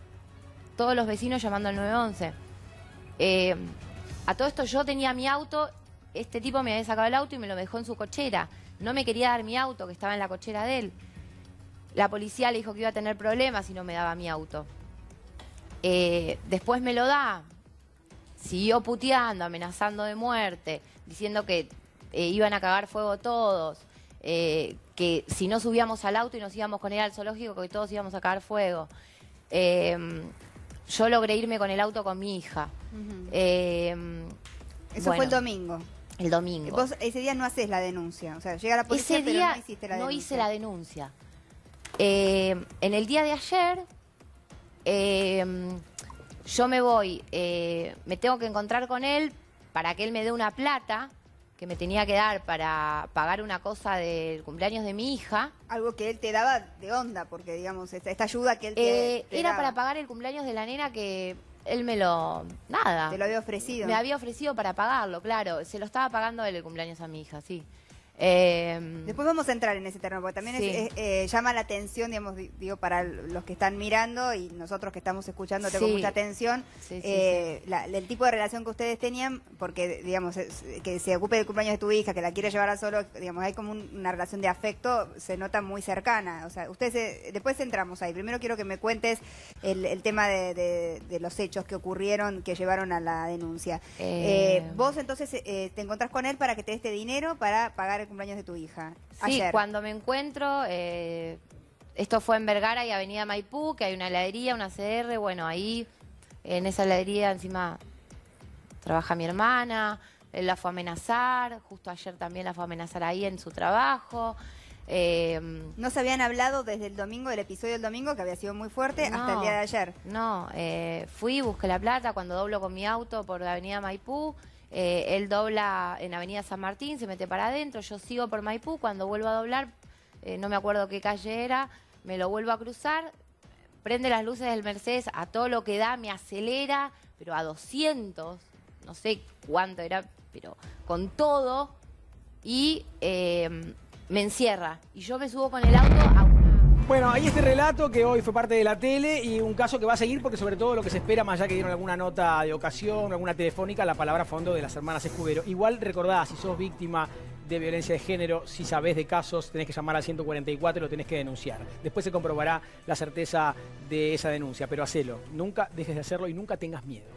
Todos los vecinos llamando al nueve once. Eh, a todo esto yo tenía mi auto, este tipo me había sacado el auto y me lo dejó en su cochera. No me quería dar mi auto, que estaba en la cochera de él. La policía le dijo que iba a tener problemas si no me daba mi auto. Eh, después me lo da. Siguió puteando, amenazando de muerte, diciendo que eh, iban a cagar fuego todos, eh, que si no subíamos al auto y nos íbamos con él al zoológico, que todos íbamos a cagar fuego. Eh, yo logré irme con el auto con mi hija. Ujú. Eh, Eso bueno, fue el domingo. El domingo. Vos ese día no haces la denuncia. O sea, llega la policía, Ese pero día no hiciste la no denuncia. hice la denuncia. Eh, en el día de ayer, eh, yo me voy, eh, me tengo que encontrar con él para que él me dé una plata que me tenía que dar para pagar una cosa del cumpleaños de mi hija. Algo que él te daba de onda, porque digamos, esta, esta ayuda que él te, Eh, te era daba. para pagar el cumpleaños de la nena que él me lo... Nada. Te lo había ofrecido. Me había ofrecido para pagarlo, claro. Se lo estaba pagando él el cumpleaños a mi hija, sí. Eh, Después vamos a entrar en ese terreno, porque también es- Sí. es, eh, llama la atención, digamos, di- digo, para los que están mirando y nosotros que estamos escuchando, tengo Sí. mucha atención, Sí, sí, eh, la- el tipo de relación que ustedes tenían, porque, digamos, es- que se ocupe del cumpleaños de tu hija, que la quiere llevar a solo, digamos, hay como un- una relación de afecto, se nota muy cercana. O sea, ustedes, eh, después entramos ahí. Primero quiero que me cuentes el, el tema de, de- de los hechos que ocurrieron, que llevaron a la denuncia. Eh. Eh, vos entonces eh, te encontrás con él para que te dé este dinero para pagar el cumpleaños de tu hija. Sí, Ayer. cuando me encuentro, eh, esto fue en Vergara y Avenida Maipú, que hay una heladería, una C R, bueno, ahí en esa heladería encima trabaja mi hermana, él la fue a amenazar, justo ayer también la fue a amenazar ahí en su trabajo. Eh, No se habían hablado desde el domingo, del episodio del domingo, que había sido muy fuerte, hasta el No, día de ayer. No, eh, fui, busqué la plata, cuando doblo con mi auto por la Avenida Maipú, eh, él dobla en Avenida San Martín, se mete para adentro, yo sigo por Maipú, cuando vuelvo a doblar, eh, no me acuerdo qué calle era, me lo vuelvo a cruzar, prende las luces del Mercedes a todo lo que da, me acelera, pero a doscientos, no sé cuánto era, pero con todo, y eh, me encierra. Y yo me subo con el auto a una... Bueno, ahí este relato que hoy fue parte de la tele y un caso que va a seguir porque sobre todo lo que se espera, más allá que dieron alguna nota de ocasión, alguna telefónica, la palabra a fondo de las hermanas Escudero. Igual recordá, si sos víctima de violencia de género, si sabés de casos, tenés que llamar al ciento cuarenta y cuatro y lo tenés que denunciar. Después se comprobará la certeza de esa denuncia, pero hacelo. Nunca dejes de hacerlo y nunca tengas miedo.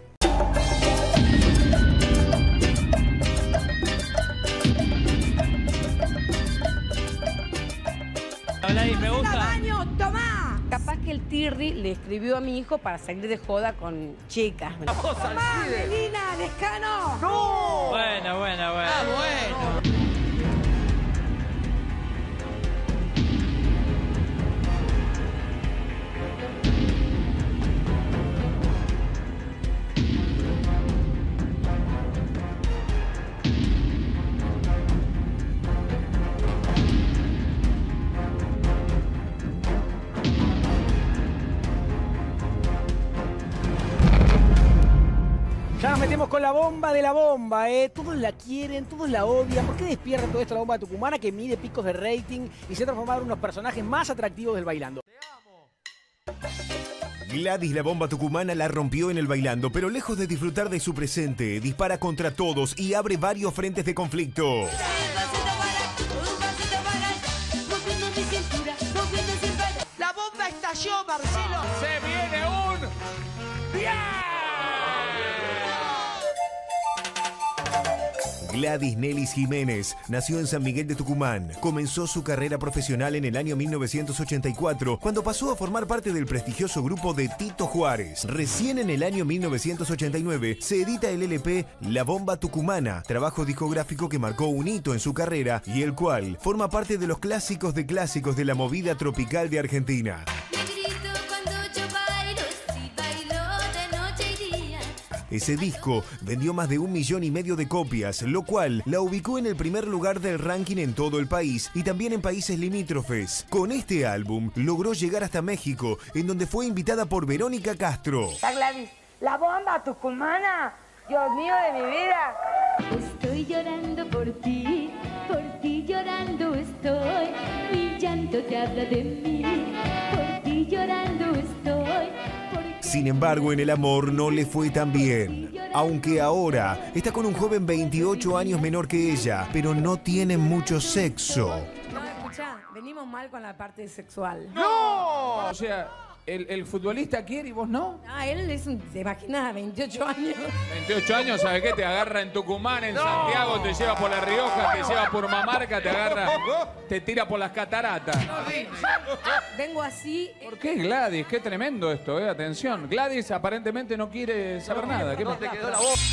Gladys, me gusta. ¡Tamaño, tomá! Capaz que el Tirri le escribió a mi hijo para salir de joda con chicas. ¡Tomá, Melina, Lescano! ¡No! Bueno, bueno, bueno. Ah, bueno. Ya nos metemos con la bomba de la bomba, ¿eh? Todos la quieren, todos la odian. ¿Por qué despierta todo esto la bomba tucumana que mide picos de rating y se ha transformado en unos personajes más atractivos del bailando? Gladys la bomba tucumana la rompió en el bailando, pero lejos de disfrutar de su presente, dispara contra todos y abre varios frentes de conflicto. La bomba estalló, Marcelo. Se viene un... ¡Bien! Gladys Nelis Jiménez nació en San Miguel de Tucumán. Comenzó su carrera profesional en el año mil novecientos ochenta y cuatro, cuando pasó a formar parte del prestigioso grupo de Tito Juárez. Recién en el año mil novecientos ochenta y nueve se edita el L P La Bomba Tucumana, trabajo discográfico que marcó un hito en su carrera y el cual forma parte de los clásicos de clásicos de la movida tropical de Argentina. Ese disco vendió más de un millón y medio de copias, lo cual la ubicó en el primer lugar del ranking en todo el país y también en países limítrofes. Con este álbum logró llegar hasta México, en donde fue invitada por Verónica Castro. La Gladys, la bomba tucumana, Dios mío de mi vida. Estoy llorando por ti, por ti llorando estoy, mi llanto te habla de mí, por ti llorando estoy. Sin embargo, en el amor no le fue tan bien. Aunque ahora está con un joven veintiocho años menor que ella, pero no tienen mucho sexo. No, escuchá, venimos mal con la parte sexual. ¡No! O sea, el, el futbolista quiere y vos no. Ah, él es un, se imagina, veintiocho años. veintiocho años, ¿sabes qué? Te agarra en Tucumán, en no. Santiago, te lleva por La Rioja, te lleva por Mamarca, te agarra, te tira por las cataratas. Vengo así. ¿Por qué Gladys? Qué tremendo esto, eh. Atención. Gladys aparentemente no quiere saber no, nada. ¿Qué no, te quedó la voz?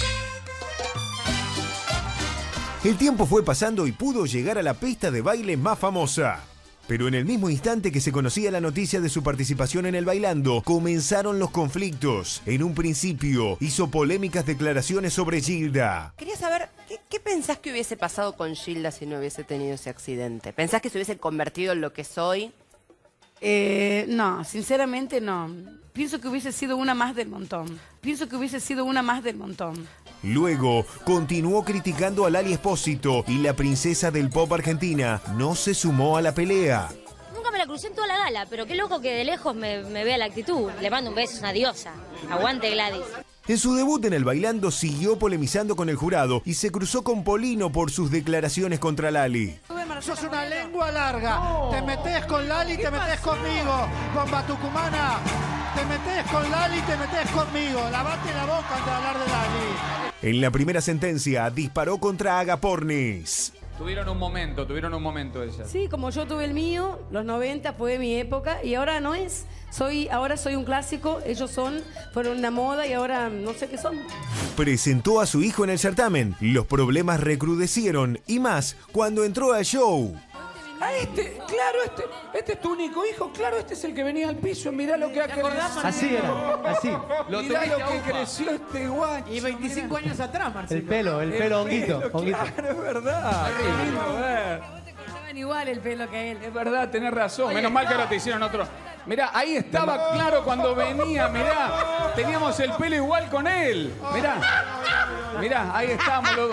El tiempo fue pasando y pudo llegar a la pista de baile más famosa. Pero en el mismo instante que se conocía la noticia de su participación en el bailando, comenzaron los conflictos. En un principio, hizo polémicas declaraciones sobre Gilda. Quería saber, ¿qué, qué pensás que hubiese pasado con Gilda si no hubiese tenido ese accidente? ¿Pensás que se hubiese convertido en lo que soy? Eh, no, sinceramente no. Pienso que hubiese sido una más del montón. Pienso que hubiese sido una más del montón. Luego, continuó criticando a Lali Espósito y la princesa del pop argentina no se sumó a la pelea. Nunca me la crucé en toda la gala, pero qué loco que de lejos me, me vea la actitud. Le mando un beso, es una diosa. Aguante, Gladys. En su debut en el bailando siguió polemizando con el jurado y se cruzó con Polino por sus declaraciones contra Lali. Sos una lengua larga. No. Te metés con Lali, te metés conmigo. Bomba tucumana. Te metés con Lali, te metés conmigo. Lavate la boca antes de hablar de Lali. En la primera sentencia disparó contra Agapornis. Tuvieron un momento, tuvieron un momento ella. Sí, como yo tuve el mío, los noventa fue mi época y ahora no es. Soy, ahora soy un clásico, ellos son, fueron una moda y ahora no sé qué son. Presentó a su hijo en el certamen. Los problemas recrudecieron y más cuando entró al show. A este, claro, este, este es tu único hijo, claro, este es el que venía al piso, mirá lo que ha crecido. Así era, así. Lo mirá lo que creció este guacho. Y veinticinco mirá. años atrás, Marcelo. El pelo, el, el pelo honguito. Pelo, honguito. Claro, es verdad. Qué lindo ver. Te cortaban igual el pelo que él. Es verdad, tenés razón. Oye, Menos mal que ahora te hicieron otro. Mirá, ahí estaba claro cuando venía, mirá. Teníamos el pelo igual con él. Mirá. Mirá, ahí estamos los dos.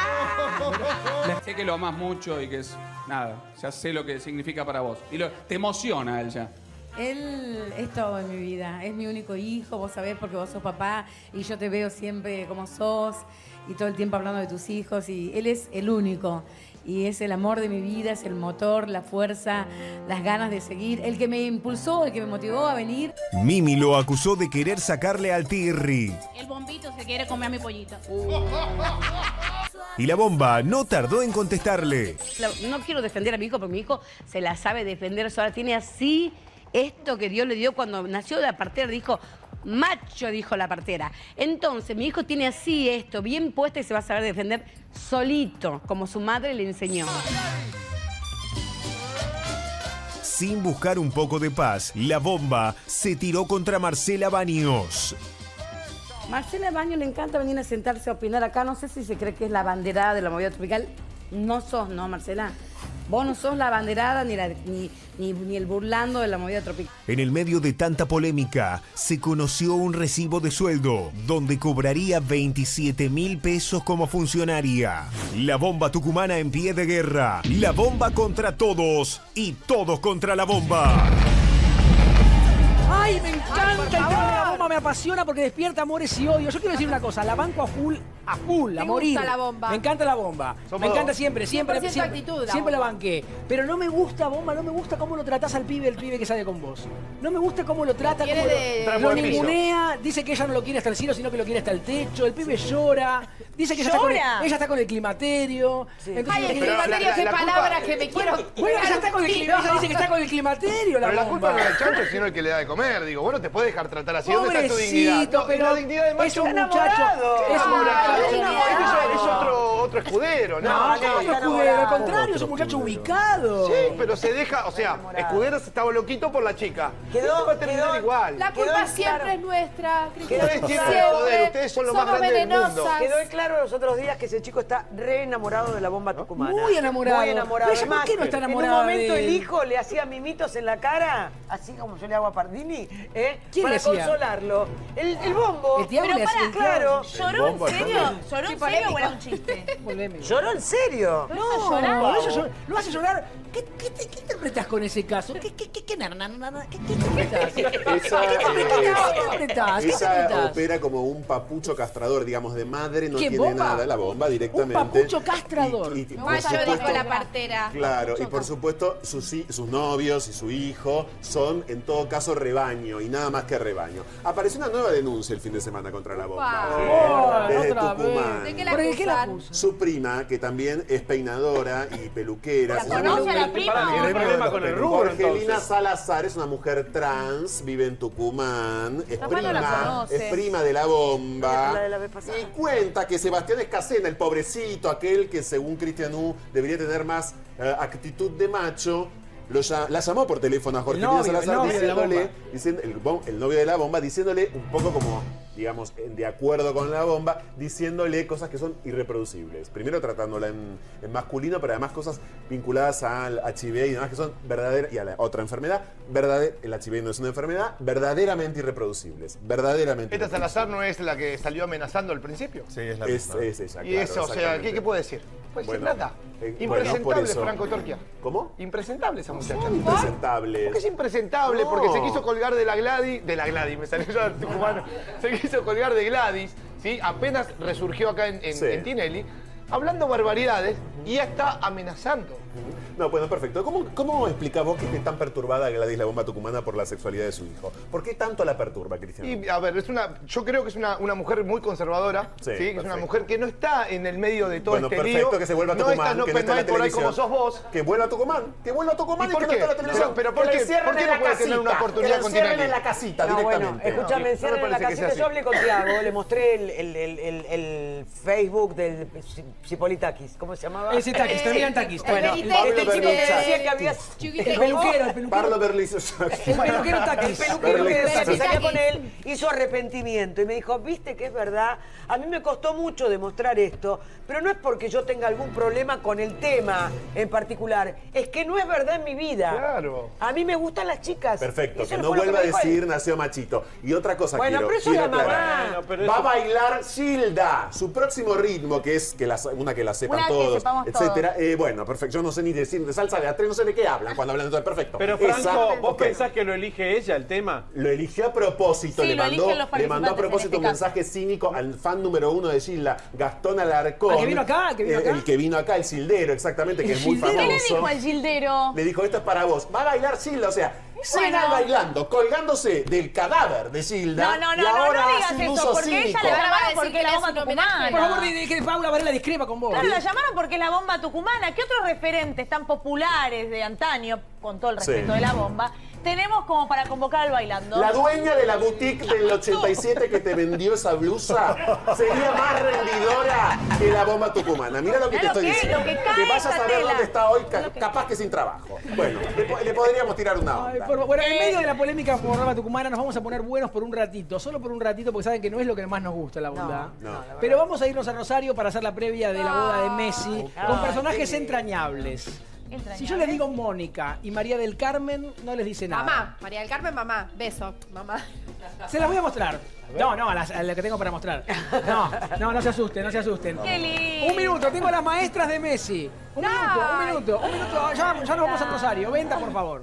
Mirá. Sé que lo amás mucho y que es... Nada, ya sé lo que significa para vos. Y lo, te emociona él ya. Él es todo en mi vida. Es mi único hijo, vos sabés, porque vos sos papá y yo te veo siempre como sos y todo el tiempo hablando de tus hijos. Y él es el único. Y es el amor de mi vida, es el motor, la fuerza, las ganas de seguir. El que me impulsó, el que me motivó a venir. Mimi lo acusó de querer sacarle al Tirri. El bombito se quiere comer a mi pollito. Y la bomba no tardó en contestarle. No quiero defender a mi hijo, porque mi hico se la sabe defender. Ahora tiene así esto que Dios le dio cuando nació de la partera. Dijo, macho, dijo la partera. Entonces, mi hijo tiene así esto, bien puesto y se va a saber defender solito, como su madre le enseñó. Sin buscar un poco de paz, la bomba se tiró contra Marcela Baños. Marcela Baños le encanta venir a sentarse a opinar acá. No sé si se cree que es la abanderada de la movida tropical. No sos, no, Marcela. Vos no sos la abanderada ni, la, ni, ni, ni el burlando de la movida tropical. En el medio de tanta polémica, se conoció un recibo de sueldo, donde cobraría veintisiete mil pesos como funcionaria. La bomba tucumana en pie de guerra. La bomba contra todos y todos contra la bomba. ¡Ay, me encanta! El tema de la bomba me apasiona porque despierta amores y odio. Yo quiero decir una cosa, la banco a full, a full, a Me morir. gusta la bomba. Me encanta la bomba. Somos me encanta dos. siempre, siempre, cien por ciento siempre, actitud, la siempre la bomba. banqué. Pero no me gusta, bomba, no me gusta cómo lo tratás al pibe, el pibe que sale con vos. No me gusta cómo lo trata, Quiere cómo de- lo, Trapo lo de piso. ningunea. Dice que ella no lo quiere hasta el cielo, sino que lo quiere hasta el techo. El pibe llora. Dice que ella está, con el, ¿Llora? ella está con el climaterio. Entonces, Ay, el Pero climaterio, la- qué la- la palabra culpa- que me quiero... Bueno, ella está con el climaterio. Ella dice que está con el climaterio, la Pero la bomba. culpa no es del chancho, sino el que le da de comer. Digo, vos no te puedes dejar tratar así. ¿Dónde está tu dignidad? Pobrecito, No, y pero la dignidad de macho. es un Está muchacho. enamorado. Es un Enamorado. muchacho. Es enamorado. Es otro, otro escudero, ¿no? No, no, Sí. otro escudero, al contrario, es un muchacho ubicado. Sí, pero se deja, o sea, Escudero estaba loquito por la chica. Quedó- va a terminar quedó- igual. La Quedó culpa en siempre claro. es nuestra, Quedó Cristina. en tienen claro. poder, ustedes son los más Somos grandes del mundo. venenosas. Quedó en claro los otros días que ese chico está re enamorado de la bomba tucumana. Muy enamorado. Muy enamorado. Pero ella, ¿por qué no está En un enamorada momento de el él? hijo le hacía mimitos en la cara, así como yo le hago a Pardini, ¿eh? ¿Quién para le hacía? consolarlo. El, el bombo. El diablo Pero le hacía- pará, el claro. ¿Lloró en serio? ¿Lloró en serio o era un chiste? Volveme. ¿Lloró en serio? No, llorar? no, ella llor- lo hace llorar. ¿Qué, qué, te- qué interpretas con ese caso? ¿Qué, qué, qué, qué, na, na, na, na, qué, qué interpretas? ¿Qué Esa, interpretas? eh, ¿Qué interpretas? ¿Qué esa interpretas? opera como un papucho castrador, digamos, de madre, no ¿Quién, tiene bomba? nada, la bomba directamente. Un papucho castrador. Y- y- por Macho dijo supuesto- la partera. Claro, y por supuesto sus, hi- sus novios y su hijo son en todo caso rebaño y nada más que rebaño. Apareció una nueva denuncia el fin de semana contra la bomba. Opa. Sí, desde Otra Tucumán. vez. ¿De qué la ¿Por qué la acusan? acusan? Su prima, que también es peinadora y peluquera. ¿La se llama- conoce a la prima? Para, tiene Gremio problema de con el los rubro, Jorgelina entonces. Salazar es una mujer trans, vive en Tucumán, es Capaz no la prima, conoce. es prima de la bomba. La de la vez pasada. Y cuenta que Sebastián Escacena, el pobrecito, aquel que según Cristian U debería tener más eh, actitud de macho, lo ya- la llamó por teléfono a Jorgelina novio, el Salazar novio de la diciéndole, bomba. diciendo- el, bom- el novio de la bomba, diciéndole un poco como, digamos, en- de acuerdo con la bomba, diciéndole cosas que son irreproducibles. Primero tratándola en, en masculino, pero además cosas vinculadas al H I V y demás que son verdaderas, y a la otra enfermedad, verdadera, el H I V no es una enfermedad, verdaderamente irreproducibles. Verdaderamente Esta irreproducibles. Salazar no es la que salió amenazando al principio. Sí, es la Es, misma. es ella, Y claro, eso, o sea, exactamente. ¿qué, qué puede decir? Pues Bueno, nada. eh, bueno, Impresentable, por eso- Franco Torquia. ¿Cómo? Impresentable esa muchacha. Impresentables. Porque es impresentable, No. porque se quiso colgar de la Gladys, de la Gladys, me salió ya el tucumano, se quiso colgar de Gladys, ¿sí? Apenas resurgió acá en, en, Sí. en Tinelli, hablando barbaridades y ya está amenazando. No, bueno, perfecto. ¿Cómo, cómo explicás vos que esté tan perturbada Gladys la bomba tucumana por la sexualidad de su hijo? ¿Por qué tanto la perturba, Cristian? Y a ver, es una, yo creo que es una, una mujer muy conservadora, Sí, ¿sí? Que es una perfecto. mujer que no está en el medio de todo Bueno, este perfecto, lío. que se vuelva a no Tucumán, está en que no Open está en la Mind por ahí como televisión. sos vos. Que vuelva a Tucumán, que vuelva a Tucumán ¿Y y, por que no qué? está en la televisión. Pero, pero ¿por Que qué? lo encierren ¿Por qué en no la puede tener una casita, oportunidad que lo con encierren Tinelli? en la casita No, bueno, directamente. escúchame, No encierren me en la parece que sea casita. Yo así. hablé con Tiago, le mostré el, el, el, el, el Facebook del Cipolitakis. ¿Cómo se llamaba? Ese Takis, termina en Takis. Bueno, El Pablo este chico Berlucci. que- Decía que había... El peluquero, el peluquero. Pablo Berlizzo. El peluquero Takis. El peluquero que Berlizzo. se salía con él hizo arrepentimiento y me dijo, viste que es verdad, a mí me costó mucho demostrar esto, pero no es porque yo tenga algún problema con el tema en particular, es que no es verdad en mi vida. Claro. A mí me gustan las chicas. Perfecto, Eso que fue no lo vuelva a me dijo él. decir nació machito. Y otra cosa Bueno, quiero, pero eso quiero es la mamá. aclarar. Bueno, pero Va eso- a bailar Gilda, su próximo ritmo, que es que la- una que la sepan Una que todos, sepamos etcétera. Eh, bueno, perfecto. Yo no sé ni decir de salsa de a tres, no sé de qué hablan cuando hablan de todo. Perfecto. Pero Franco, Esa, ¿vos ok. pensás que lo elige ella el tema? Lo eligió a propósito, Sí, le, lo mandó, eligen los le mandó a participantes en propósito este un caso. mensaje cínico al fan número uno de Gilda, Gastón Alarcón. ¿Al que vino acá? ¿Al que vino Eh, acá? El que vino acá, el Gildero, exactamente, que ¿El es muy Gildero? famoso. ¿Qué le dijo al Gildero? Le dijo, esto es para vos. Va a bailar Gilda, o sea, Siguen bailando, colgándose del cadáver de Gilda. No, no, no, y ahora no, no hace digas un eso, uso porque cínico. ella la llamaron decir porque que la le bomba hace un homenaje. tucumana. Por favor, de que Paula Varela discrepa con vos. Claro, la llamaron porque es la bomba tucumana. ¿Qué otros referentes tan populares de antaño, con todo el respeto Sí. de la bomba, tenemos como para convocar al bailando? La dueña de la boutique del ochenta y siete que te vendió esa blusa sería más rendidora que la bomba tucumana. Mira lo que Mirá te lo estoy que- diciendo. lo que cae vayas a esta ver tela. dónde está hoy, ca- capaz que sin trabajo. Bueno, le, po- le podríamos tirar una onda. Ay, por- bueno, en medio de la polémica por Rama Tucumana nos vamos a poner buenos por un ratito, solo por un ratito porque saben que no es lo que más nos gusta la bondad. No, no. Pero vamos a irnos a Rosario para hacer la previa de la boda de Messi con Ay, personajes qué entrañables. Entrañable. Si yo les digo Mónica y María del Carmen, no les dice nada. Mamá, María del Carmen, mamá. Beso, mamá. Se las voy a mostrar. No, no, a, las- a lo que tengo para mostrar. No, no, no se asusten, no se asusten. Qué lindo. Un minuto, tengo a las maestras de Messi. Un minuto, un minuto, un minuto. Ya, ya nos vamos a Rosario. Venta, por favor.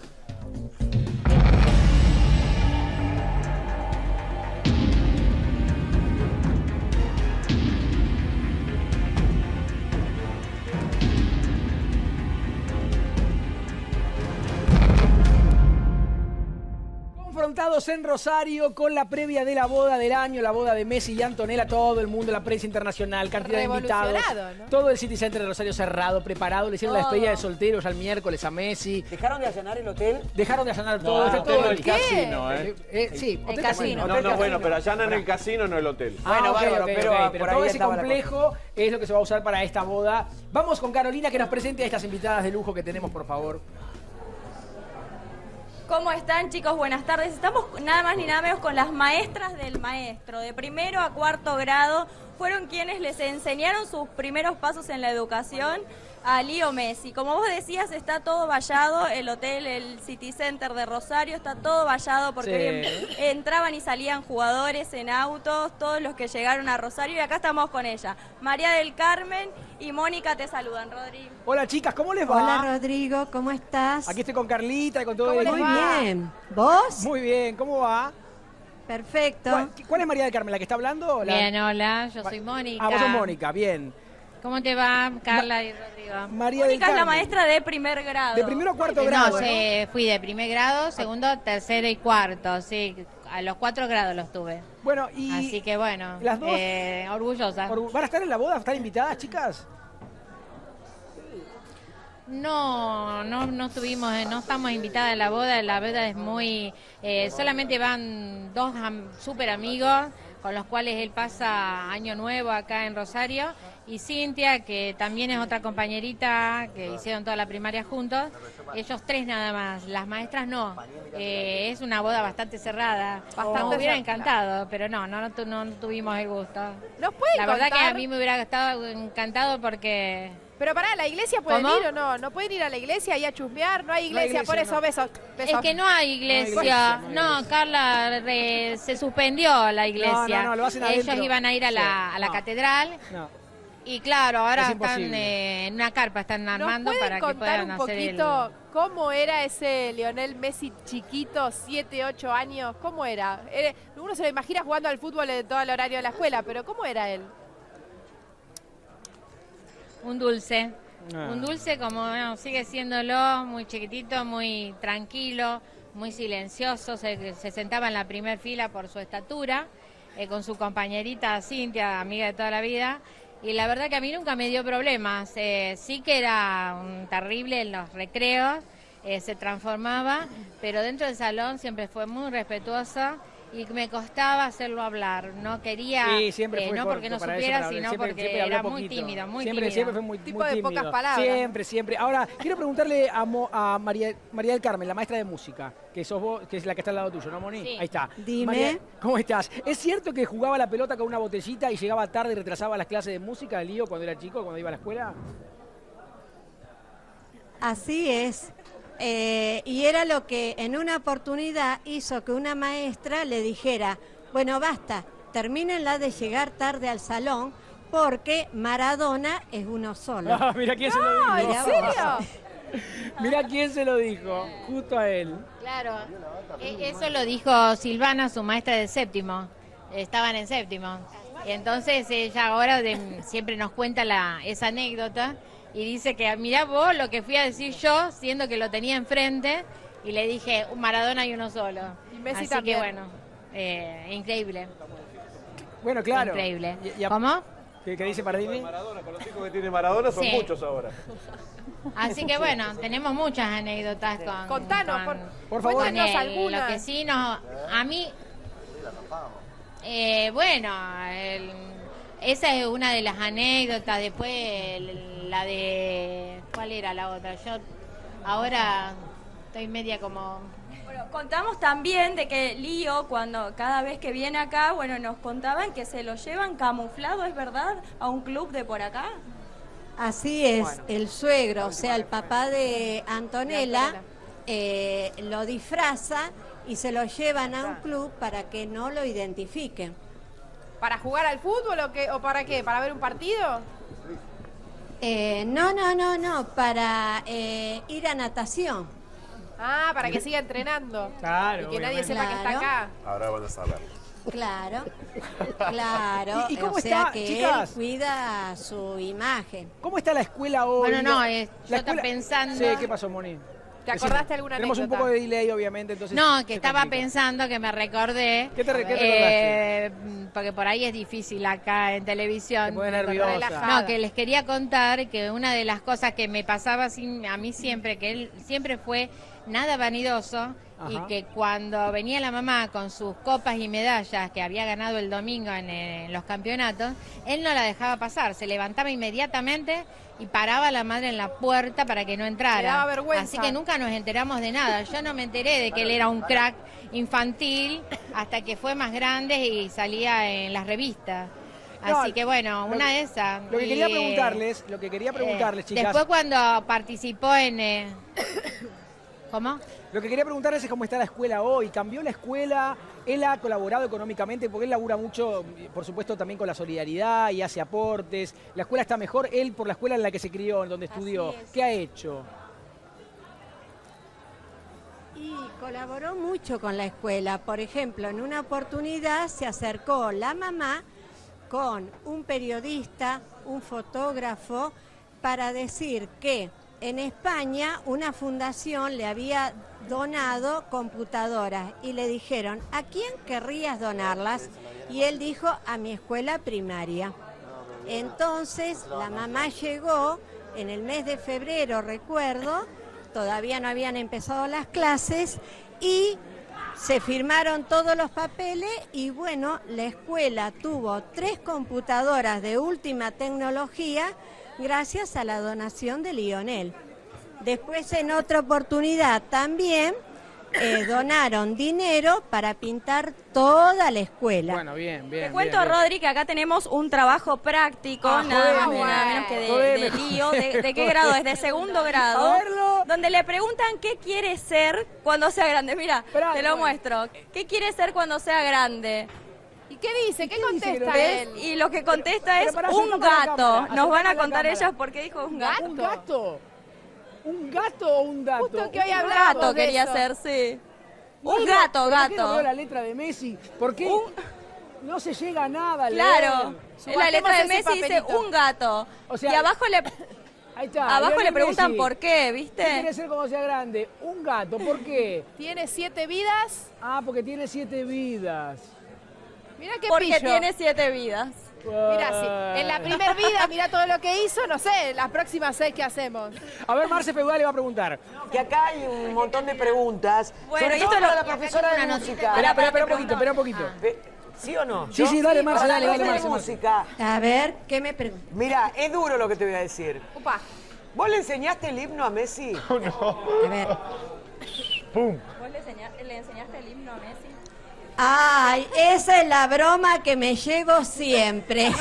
Confrontados en Rosario con la previa de la boda del año, la boda de Messi y Antonella, todo el mundo, la prensa internacional, cantidad de invitados, Revolucionado, ¿no? todo el City Center de Rosario cerrado, preparado, le hicieron la Todo. despedida de solteros al miércoles a Messi, ¿Dejaron de allanar el hotel? dejaron de allanar No, todo, está el todo hotel el del casino, ¿eh? Eh, sí, El hotel casino. No, no, bueno, pero allanan el casino, no el hotel. Ah, Bueno, ok, bárbaro, ok, pero, ok, ah, pero por todo ahí ese estaba la complejo es lo que se va a usar para esta boda. Vamos con Carolina que nos presente a estas invitadas de lujo que tenemos, por favor. ¿Cómo están, chicos? Buenas tardes. Estamos nada más ni nada menos con las maestras del maestro. De primero a cuarto grado fueron quienes les enseñaron sus primeros pasos en la educación a Lío Messi. Como vos decías, está todo vallado. El hotel, el City Center de Rosario, está todo vallado porque Sí. hoy en- entraban y salían jugadores en autos, todos los que llegaron a Rosario. Y acá estamos con ella. María del Carmen y Mónica te saludan, Rodri. Hola chicas, ¿cómo les va? Hola Rodrigo, ¿cómo estás? Aquí estoy con Carlita y con todo el Muy equipo. bien. ¿Vos? Muy bien, ¿cómo va? Perfecto. ¿Cuál, cuál es María del Carmen, la que está hablando? La- Bien, hola, yo soy Mónica. Ah, vos sos Mónica, bien. ¿Cómo te va, Carla y Rodrigo? María del Mónica es la Carmen. maestra de primer grado. De primero a cuarto No, grado. se- fui de primer grado, segundo, tercero y cuarto, sí. A los cuatro grados los tuve. Bueno, y... Así que bueno, las dos- eh, orgullosa. Por- ¿Van a estar en la boda? ¿Están invitadas, chicas? No, no, no estuvimos, eh, no estamos invitadas a la boda. La boda es muy, eh, solamente van dos am- súper amigos con los cuales él pasa Año Nuevo acá en Rosario, y Cintia, que también es otra compañerita que hicieron toda la primaria juntos. Ellos tres nada más, las maestras no. Eh, es una boda bastante cerrada. Bastante Nos hubiera cerrada. encantado, pero no, no, no, tu- no tuvimos el gusto. ¿Nos pueden La verdad que contar? a mí me hubiera estado encantado porque... Pero pará, ¿la iglesia pueden ¿Cómo? ir o no? ¿No pueden ir a la iglesia y a chusmear? No hay No hay iglesia, por iglesia, eso, no. besos. besos. Es que no hay iglesia. No, Carla, re- se suspendió la iglesia. No, no, no, lo hacen Ellos adentro. iban a ir a la, Sí, a la no. catedral. No. Y claro, ahora Es están imposible. eh, en una carpa, están ¿Nos armando pueden para que contar puedan un hacer el... poquito cómo era ese Lionel Messi chiquito, siete, ocho años? ¿Cómo era? Era- Uno se lo imagina jugando al fútbol en todo el horario de la escuela, pero ¿cómo era él? Un dulce. Ah. Un dulce como bueno, sigue siéndolo, muy chiquitito, muy tranquilo, muy silencioso. Se, se sentaba en la primer fila por su estatura, eh, con su compañerita Cintia, amiga de toda la vida. Y la verdad que a mí nunca me dio problemas. Eh, sí que era un terrible en los recreos, eh, se transformaba, pero dentro del salón siempre fue muy respetuosa. Y me costaba hacerlo hablar, no quería, Sí, siempre eh, fue no corto porque no para eso, supiera, para hablar. sino Siempre- porque siempre habló era muy poquito. tímido, muy siempre, tímido. Siempre fue muy, Tipo muy de tímido. pocas palabras. Siempre, siempre. Ahora, quiero preguntarle a, Mo- a María, María del Carmen, la maestra de música, que sos vos, que es la que está al lado tuyo, ¿no, Moni? Sí. Ahí está. Dime. María, ¿cómo estás? ¿Es cierto que jugaba la pelota con una botellita y llegaba tarde y retrasaba las clases de música, el lío, cuando era chico, cuando iba a la escuela? Así es. Eh, y era lo que en una oportunidad hizo que una maestra le dijera, bueno, basta, termínenla de llegar tarde al salón porque Maradona es uno solo. Ah, mira quién se lo dijo. ¿en Mirá serio? Mira quién se lo dijo, justo a él. Claro, e- eso lo dijo Silvana, su maestra de séptimo. Estaban en séptimo. Y entonces ella ahora de- siempre nos cuenta la, esa anécdota y dice que mirá vos lo que fui a decir yo, siendo que lo tenía enfrente, y le dije, un Maradona y uno solo. Y Messi Así también. que bueno, eh, increíble. Bueno, claro. Increíble. Y- y a- ¿Cómo? ¿Qué, qué dice Pardini? Maradona, con los hijos que tiene Maradona son Sí. muchos ahora. Así que bueno, tenemos muchas anécdotas con... Contanos, con- por, Por favor. con cuéntanos él. alguna. Lo que sí nos... A mí... Eh, bueno, el- esa es una de las anécdotas. Después el- la de... ¿Cuál era la otra? Yo ahora estoy media como... Bueno, contamos también de que Lío, cuando cada vez que viene acá, bueno, nos contaban que se lo llevan camuflado, ¿es verdad? A un club de por acá. Así es, el suegro, o sea, el papá de Antonella, eh, lo disfraza y se lo llevan a un club para que no lo identifiquen. ¿Para jugar al fútbol o, qué, o para qué? ¿Para ver un partido? Eh, no, no, no, no, para eh, ir a natación. Ah, para que siga entrenando. Claro, Y que nadie obviamente. sepa que está acá. Ahora van a saber. Claro, claro. ¿Y- y cómo o sea está, que chicas? él cuida su imagen. ¿Cómo está la escuela hoy? Bueno, no, La- eh, yo la estaba pensando- Sí, ¿qué pasó, Moni? ¿Te Decime. acordaste alguna Tenemos un anécdota? poco de delay, obviamente, entonces... No, que se estaba complica. pensando, que me recordé. ¿Qué te re- qué eh, Porque por ahí es difícil acá en televisión. Te pone nerviosa. Relajada. No, que les quería contar que una de las cosas que me pasaba así a mí siempre, que él siempre fue nada vanidoso. Y Ajá. que cuando venía la mamá con sus copas y medallas que había ganado el domingo en, en los campeonatos, él no la dejaba pasar, se levantaba inmediatamente y paraba a la madre en la puerta para que no entrara. Le daba vergüenza. Así que nunca nos enteramos de nada. Yo no me enteré de que él era un crack infantil hasta que fue más grande y salía en las revistas. No, Así que bueno, lo una que- de esas. Lo que Y, quería eh, preguntarles, lo que quería preguntarles, eh, chicas... Después cuando participó en... eh, ¿Cómo? Lo que quería preguntarles es cómo está la escuela hoy. ¿Cambió la escuela? ¿Él ha colaborado económicamente? Porque él labura mucho, por supuesto, también con la solidaridad y hace aportes. ¿La escuela está mejor? Él, por la escuela en la que se crió, en donde estudió, es. ¿qué ha hecho? Y colaboró mucho con la escuela. Por ejemplo, en una oportunidad se acercó la mamá con un periodista, un fotógrafo, para decir que en España una fundación le había donado computadoras y le dijeron, ¿a quién querrías donarlas? Y él dijo, a mi escuela primaria. Entonces la mamá llegó en el mes de febrero, recuerdo, todavía no habían empezado las clases y se firmaron todos los papeles y bueno, la escuela tuvo tres computadoras de última tecnología gracias a la donación de Lionel. Después en otra oportunidad también eh, donaron dinero para pintar toda la escuela. Bueno, bien, bien. Te cuento, bien, bien. Rodri, que acá tenemos un trabajo práctico, Ah, nada más jodeme. ni nada menos que de, Jodeme. de Lío. ¿De, de qué grado? Es de segundo grado. A verlo. Donde le preguntan qué quiere ser cuando sea grande. Mira, Esperá, te lo bueno. muestro. ¿Qué quiere ser cuando sea grande? ¿Y qué dice? ¿Qué, qué dice que lo contesta ves? él? Y lo que contesta Pero es pará, un acercate a la gato. cámara, Nos van acercate a a la contar cámara. ellas por qué dijo un gato. ¿Un gato? ¿Un gato o un dato? Justo que hoy Un hablamos gato de quería eso. ser, sí. No, Un no, gato, ¿pero ¿Por qué no gato. veo la letra de Messi? ¿Por qué no se llega a nada a leer? Claro. En la letra de ese Messi dice papelito. un gato. O sea, y abajo le, Ahí está. abajo Lionel le preguntan Messi. por qué, ¿Qué quiere ¿viste? ser cuando sea grande? Un gato, ¿por qué? Tiene siete vidas. Ah, porque tiene siete vidas. Mira qué Porque pillo. tiene siete vidas. Mira, sí. En la primera vida, mira todo lo que hizo, no sé, las próximas seis que hacemos. A ver, Marce Feudal le va a preguntar. Que acá hay un montón de preguntas. Bueno, sobre y todo esto para lo- la profesora de música. Espera, espera, espera un poquito, espera un poquito. Ve- ¿Sí o no? Sí, sí, dale, Marce, Para dale, la dale, profe Marce, de Marce. música. A ver, ¿qué me preguntan? Mira, es duro lo que te voy a decir. Upa. ¿Vos le enseñaste el himno a Messi? A ver. ¡Pum! ¿Vos le, enseña- le enseñaste el himno a Messi? Ay, esa es la broma que me llevo siempre. es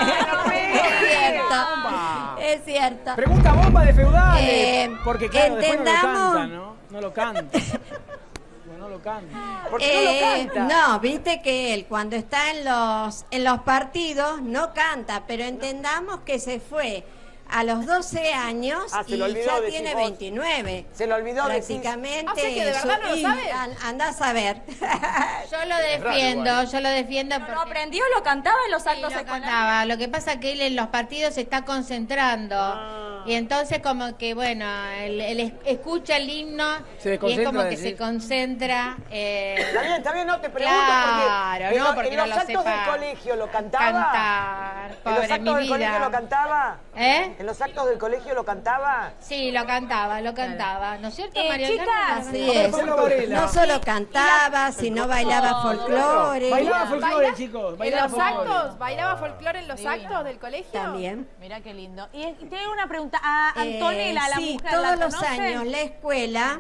cierto. Es cierto. Pregunta bomba de Feudal. Eh, porque claro, después no lo entendamos- canta, ¿no? No lo canta. No, no lo canta. ¿Por qué no Eh, lo canta? no, viste que él cuando está en los, en los partidos no canta, pero entendamos que se fue a los doce años Ah, se y lo olvidó ya decir tiene vos. veintinueve. Se lo olvidó decir. Prácticamente. O sea que de verdad no lo y sabe. an- Andás a ver. Yo lo defiendo, yo lo defiendo ¿Lo porque aprendió? ¿Lo cantaba en los sí, actos lo escolares? cantaba. Lo que pasa es que él en los partidos se está concentrando. Y entonces como que, bueno, él, él es- escucha el himno Se y es como desconcentra, que decís. se concentra. eh, Está bien, está bien, no te pregunto Claro, porque, en no, lo- porque en no los lo actos sepa del colegio lo cantaba. cantar, ¿En los pobre, actos mi del colegio vida. lo cantaba? ¿Eh? ¿En los actos del colegio lo cantaba? Sí, lo cantaba, lo cantaba. ¿No es cierto, Eh, María chicas, Carmen? Así es. No solo cantaba, sino bailaba folclore. Bailaba folclore, ¿Baila? chicos. ¿En Bailaba los folclore. actos? ¿Bailaba folclore en los Divino. actos del colegio? También. Mirá qué lindo. Y, y te hago una pregunta a Eh, Antonella, la sí, mujer. todos ¿la los conoce? años la escuela.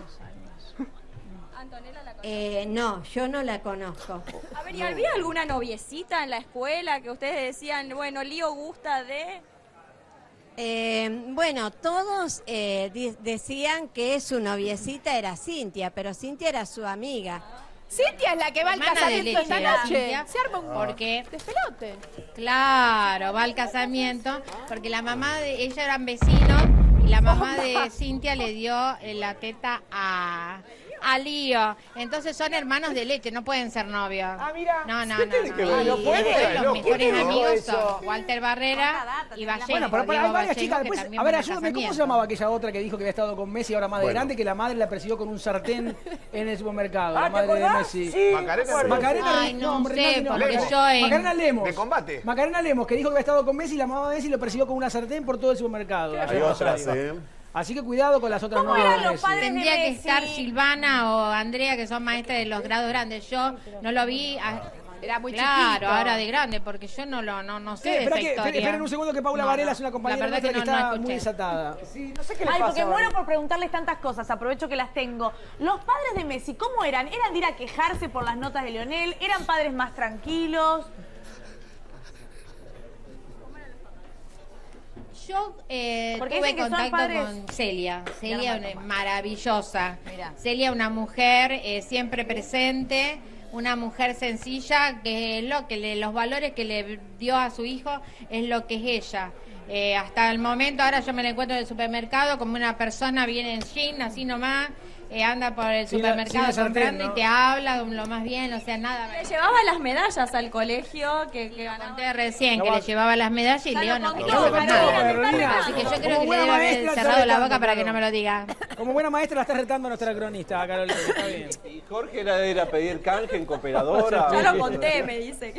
Eh, no, yo no la conozco. A ver, ¿y había alguna noviecita en la escuela que ustedes decían, bueno, Lío gusta de...? Eh, bueno, todos eh, di- decían que su noviecita era Cintia, pero Cintia era su amiga. Cintia es la que va al Hermana de casamiento esta leche, noche. Cintia. Se arma un Porque despelote. Claro, va al casamiento, porque la mamá de ella eran vecinos y la mamá de Cintia le dio eh, la teta a, a Lío. Entonces son hermanos de leche, no pueden ser novios. Ah, mira. No, no, ¿Qué no. tiene no. que ver? Y ¿No puede? después los No, mejores ¿quién dijo amigos eso? son Walter Barrera y Vallejo. Bueno, pero, pero hay Diego varias Vallejo, chicas. que Después, también a ver, van al ayúdame, ¿cómo se casamiento. llamaba aquella otra que dijo que había estado con Messi ahora más de Bueno. grande, que la madre la persiguió con un sartén en el supermercado? Ah, la ¿te madre de acordás? Messi. Sí, Macarena. me acuerdo. Macarena, Ay, no hombre, sé, no, porque Macarena- yo en- Macarena Lemos. De combate. Macarena Lemos, que dijo que había estado con Messi y la mamá de Messi lo persiguió con una sartén por todo el supermercado. Hay otras, ¿eh? Así que cuidado con las otras ¿Cómo novias eran de los Messi. padres? Tendría de que Messi. estar Silvana o Andrea, que son maestras de los grados grandes. Yo no lo vi. a- Era muy claro, chiquito. ahora de grande, porque yo no lo no, no sé Sí, de espera esa que, historia. esperen un segundo que Paula No, Varela no. es una La compañera verdad nuestra que, no, no está escuché. muy desatada. Sí, no sé qué le Ay, pasa. porque a muero Valeria. por preguntarles tantas cosas, aprovecho que las tengo. Los padres de Messi, ¿cómo eran? ¿Eran de ir a quejarse por las notas de Lionel? ¿Eran padres más tranquilos? Yo eh, Porque tuve dicen que son contacto padres- con Celia. Celia, Ya no me una- toman. maravillosa. Mirá. Celia, una mujer eh, siempre presente, una mujer sencilla, que es lo que le- los valores que le dio a su hijo es lo que es ella. Eh, hasta el momento, ahora yo me la encuentro en el supermercado como una persona viene en jean, así nomás, eh, anda por el Sin la- supermercado sin la sartén, comprando ¿no? y te habla lo más bien, o sea, nada. Le llevaba las medallas al colegio que, que ganaba. Conté recién No que va- le llevaba las medallas y Ya Leo lo no contó, quería saber Carolina, nada. Carolina. Así que yo Como creo que le buena debe haber maestra, cerrado está la boca retando, para que no claro. me lo diga. Como buena maestra la está retando a nuestra cronista, Carolina. Está bien. Y Jorge era de ir a pedir canje en cooperadora. Ya lo conté, me dice.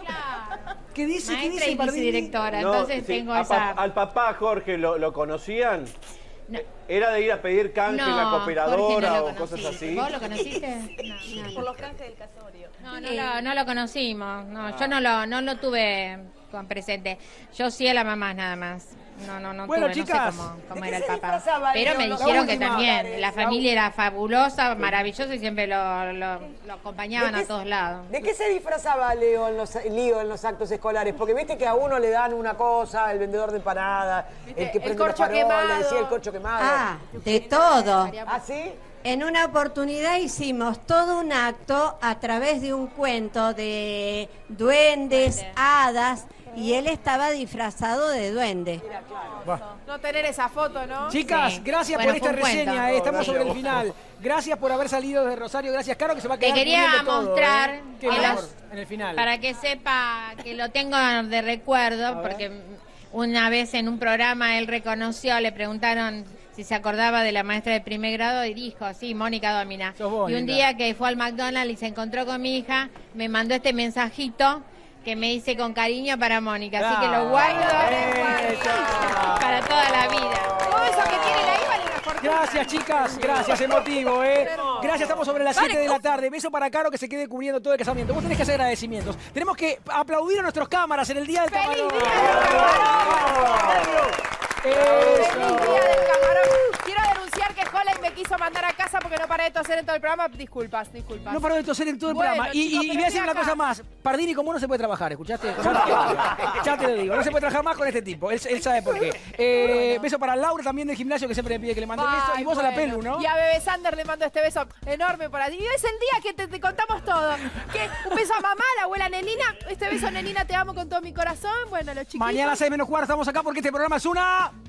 ¿Qué dice? ¿Qué Maestra dice, y Pardini? vicedirectora, No, entonces sí, tengo a esa... pa- al papá Jorge lo, lo conocían. No. Era de ir a pedir canje en la No, Jorge cooperadora no lo o cosas conocí. así. ¿Vos lo conociste? No, no, Por los canjes del casorio. no, no lo, no lo conocimos. No, yo no lo, no lo tuve con presente. Yo sí a la mamá nada más. No, no, no Bueno, tuve, chicas, no sé cómo, cómo ¿de era qué el se papá. disfrazaba Pero Leo? me La dijeron que última, también Vares, la la familia era fabulosa, maravillosa y siempre lo, lo, lo acompañaban ¿De qué a todos lados. ¿De qué se disfrazaba Leo en los, Lío en los actos escolares? Porque viste que a uno le dan una cosa, el vendedor de empanadas, el que El prende corcho la farola, quemado. decía el corcho quemado. Ah, de todo. ¿Ah, sí? En una oportunidad hicimos todo un acto a través de un cuento de duendes, hadas, y él estaba disfrazado de duende. No tener esa foto, ¿no? Chicas, Sí. gracias Bueno, por esta fue un cuento. reseña, eh, estamos No, sobre el gracias. final. Gracias por haber salido de Rosario, gracias Caro, que se va a Te quedar quería cubriendo todo, mostrar eh. Qué que amor, los- en el final. Para que sepa que lo tengo de recuerdo, porque una vez en un programa él reconoció, le preguntaron si se acordaba de la maestra de primer grado y dijo, sí, Mónica Domina. Sos vos, Y un linda. día que fue al McDonald's y se encontró con mi hija, me mandó este mensajito que me dice con cariño para Mónica, así que lo guardo para toda la vida. Todo eso que tiene la I V A le da fortuna. Gracias, chicas, gracias, emotivo, ¿eh? Gracias, estamos sobre las Vale, siete de la tarde. Beso para Caro que se quede cubriendo todo el casamiento. Vos tenés que hacer agradecimientos. Tenemos que aplaudir a nuestros cámaras en el Día del ¡Feliz Camarón. Día del Camarón! ¡Feliz Eso. Día del Camarón! Quiero denunciar que Holland me quiso mandar a casa porque no paré de toser en todo el programa. Disculpas, disculpas. No paro de toser en todo el Bueno, programa. Y, chicos, y- y pero voy a decir estoy una acá. cosa más. Pardini, como no se puede trabajar, ¿escuchaste? Ya te, lo digo. Ya te lo digo. No se puede trabajar más con este tipo. Él, él sabe por qué. Eh, beso para Laura también del gimnasio que siempre me pide que le mande un beso. Ay, Y vos a la bueno. Pelu, ¿no? Y a Bebé Sander le mando este beso enorme por allí. Y es el día que te, te contamos todo. Que un beso a mamá, a la abuela Nenina. Este beso, Nenina, te amo con todo mi corazón. Bueno, los chiquitos. Mañana a seis menos cuarto estamos acá porque este programa es una...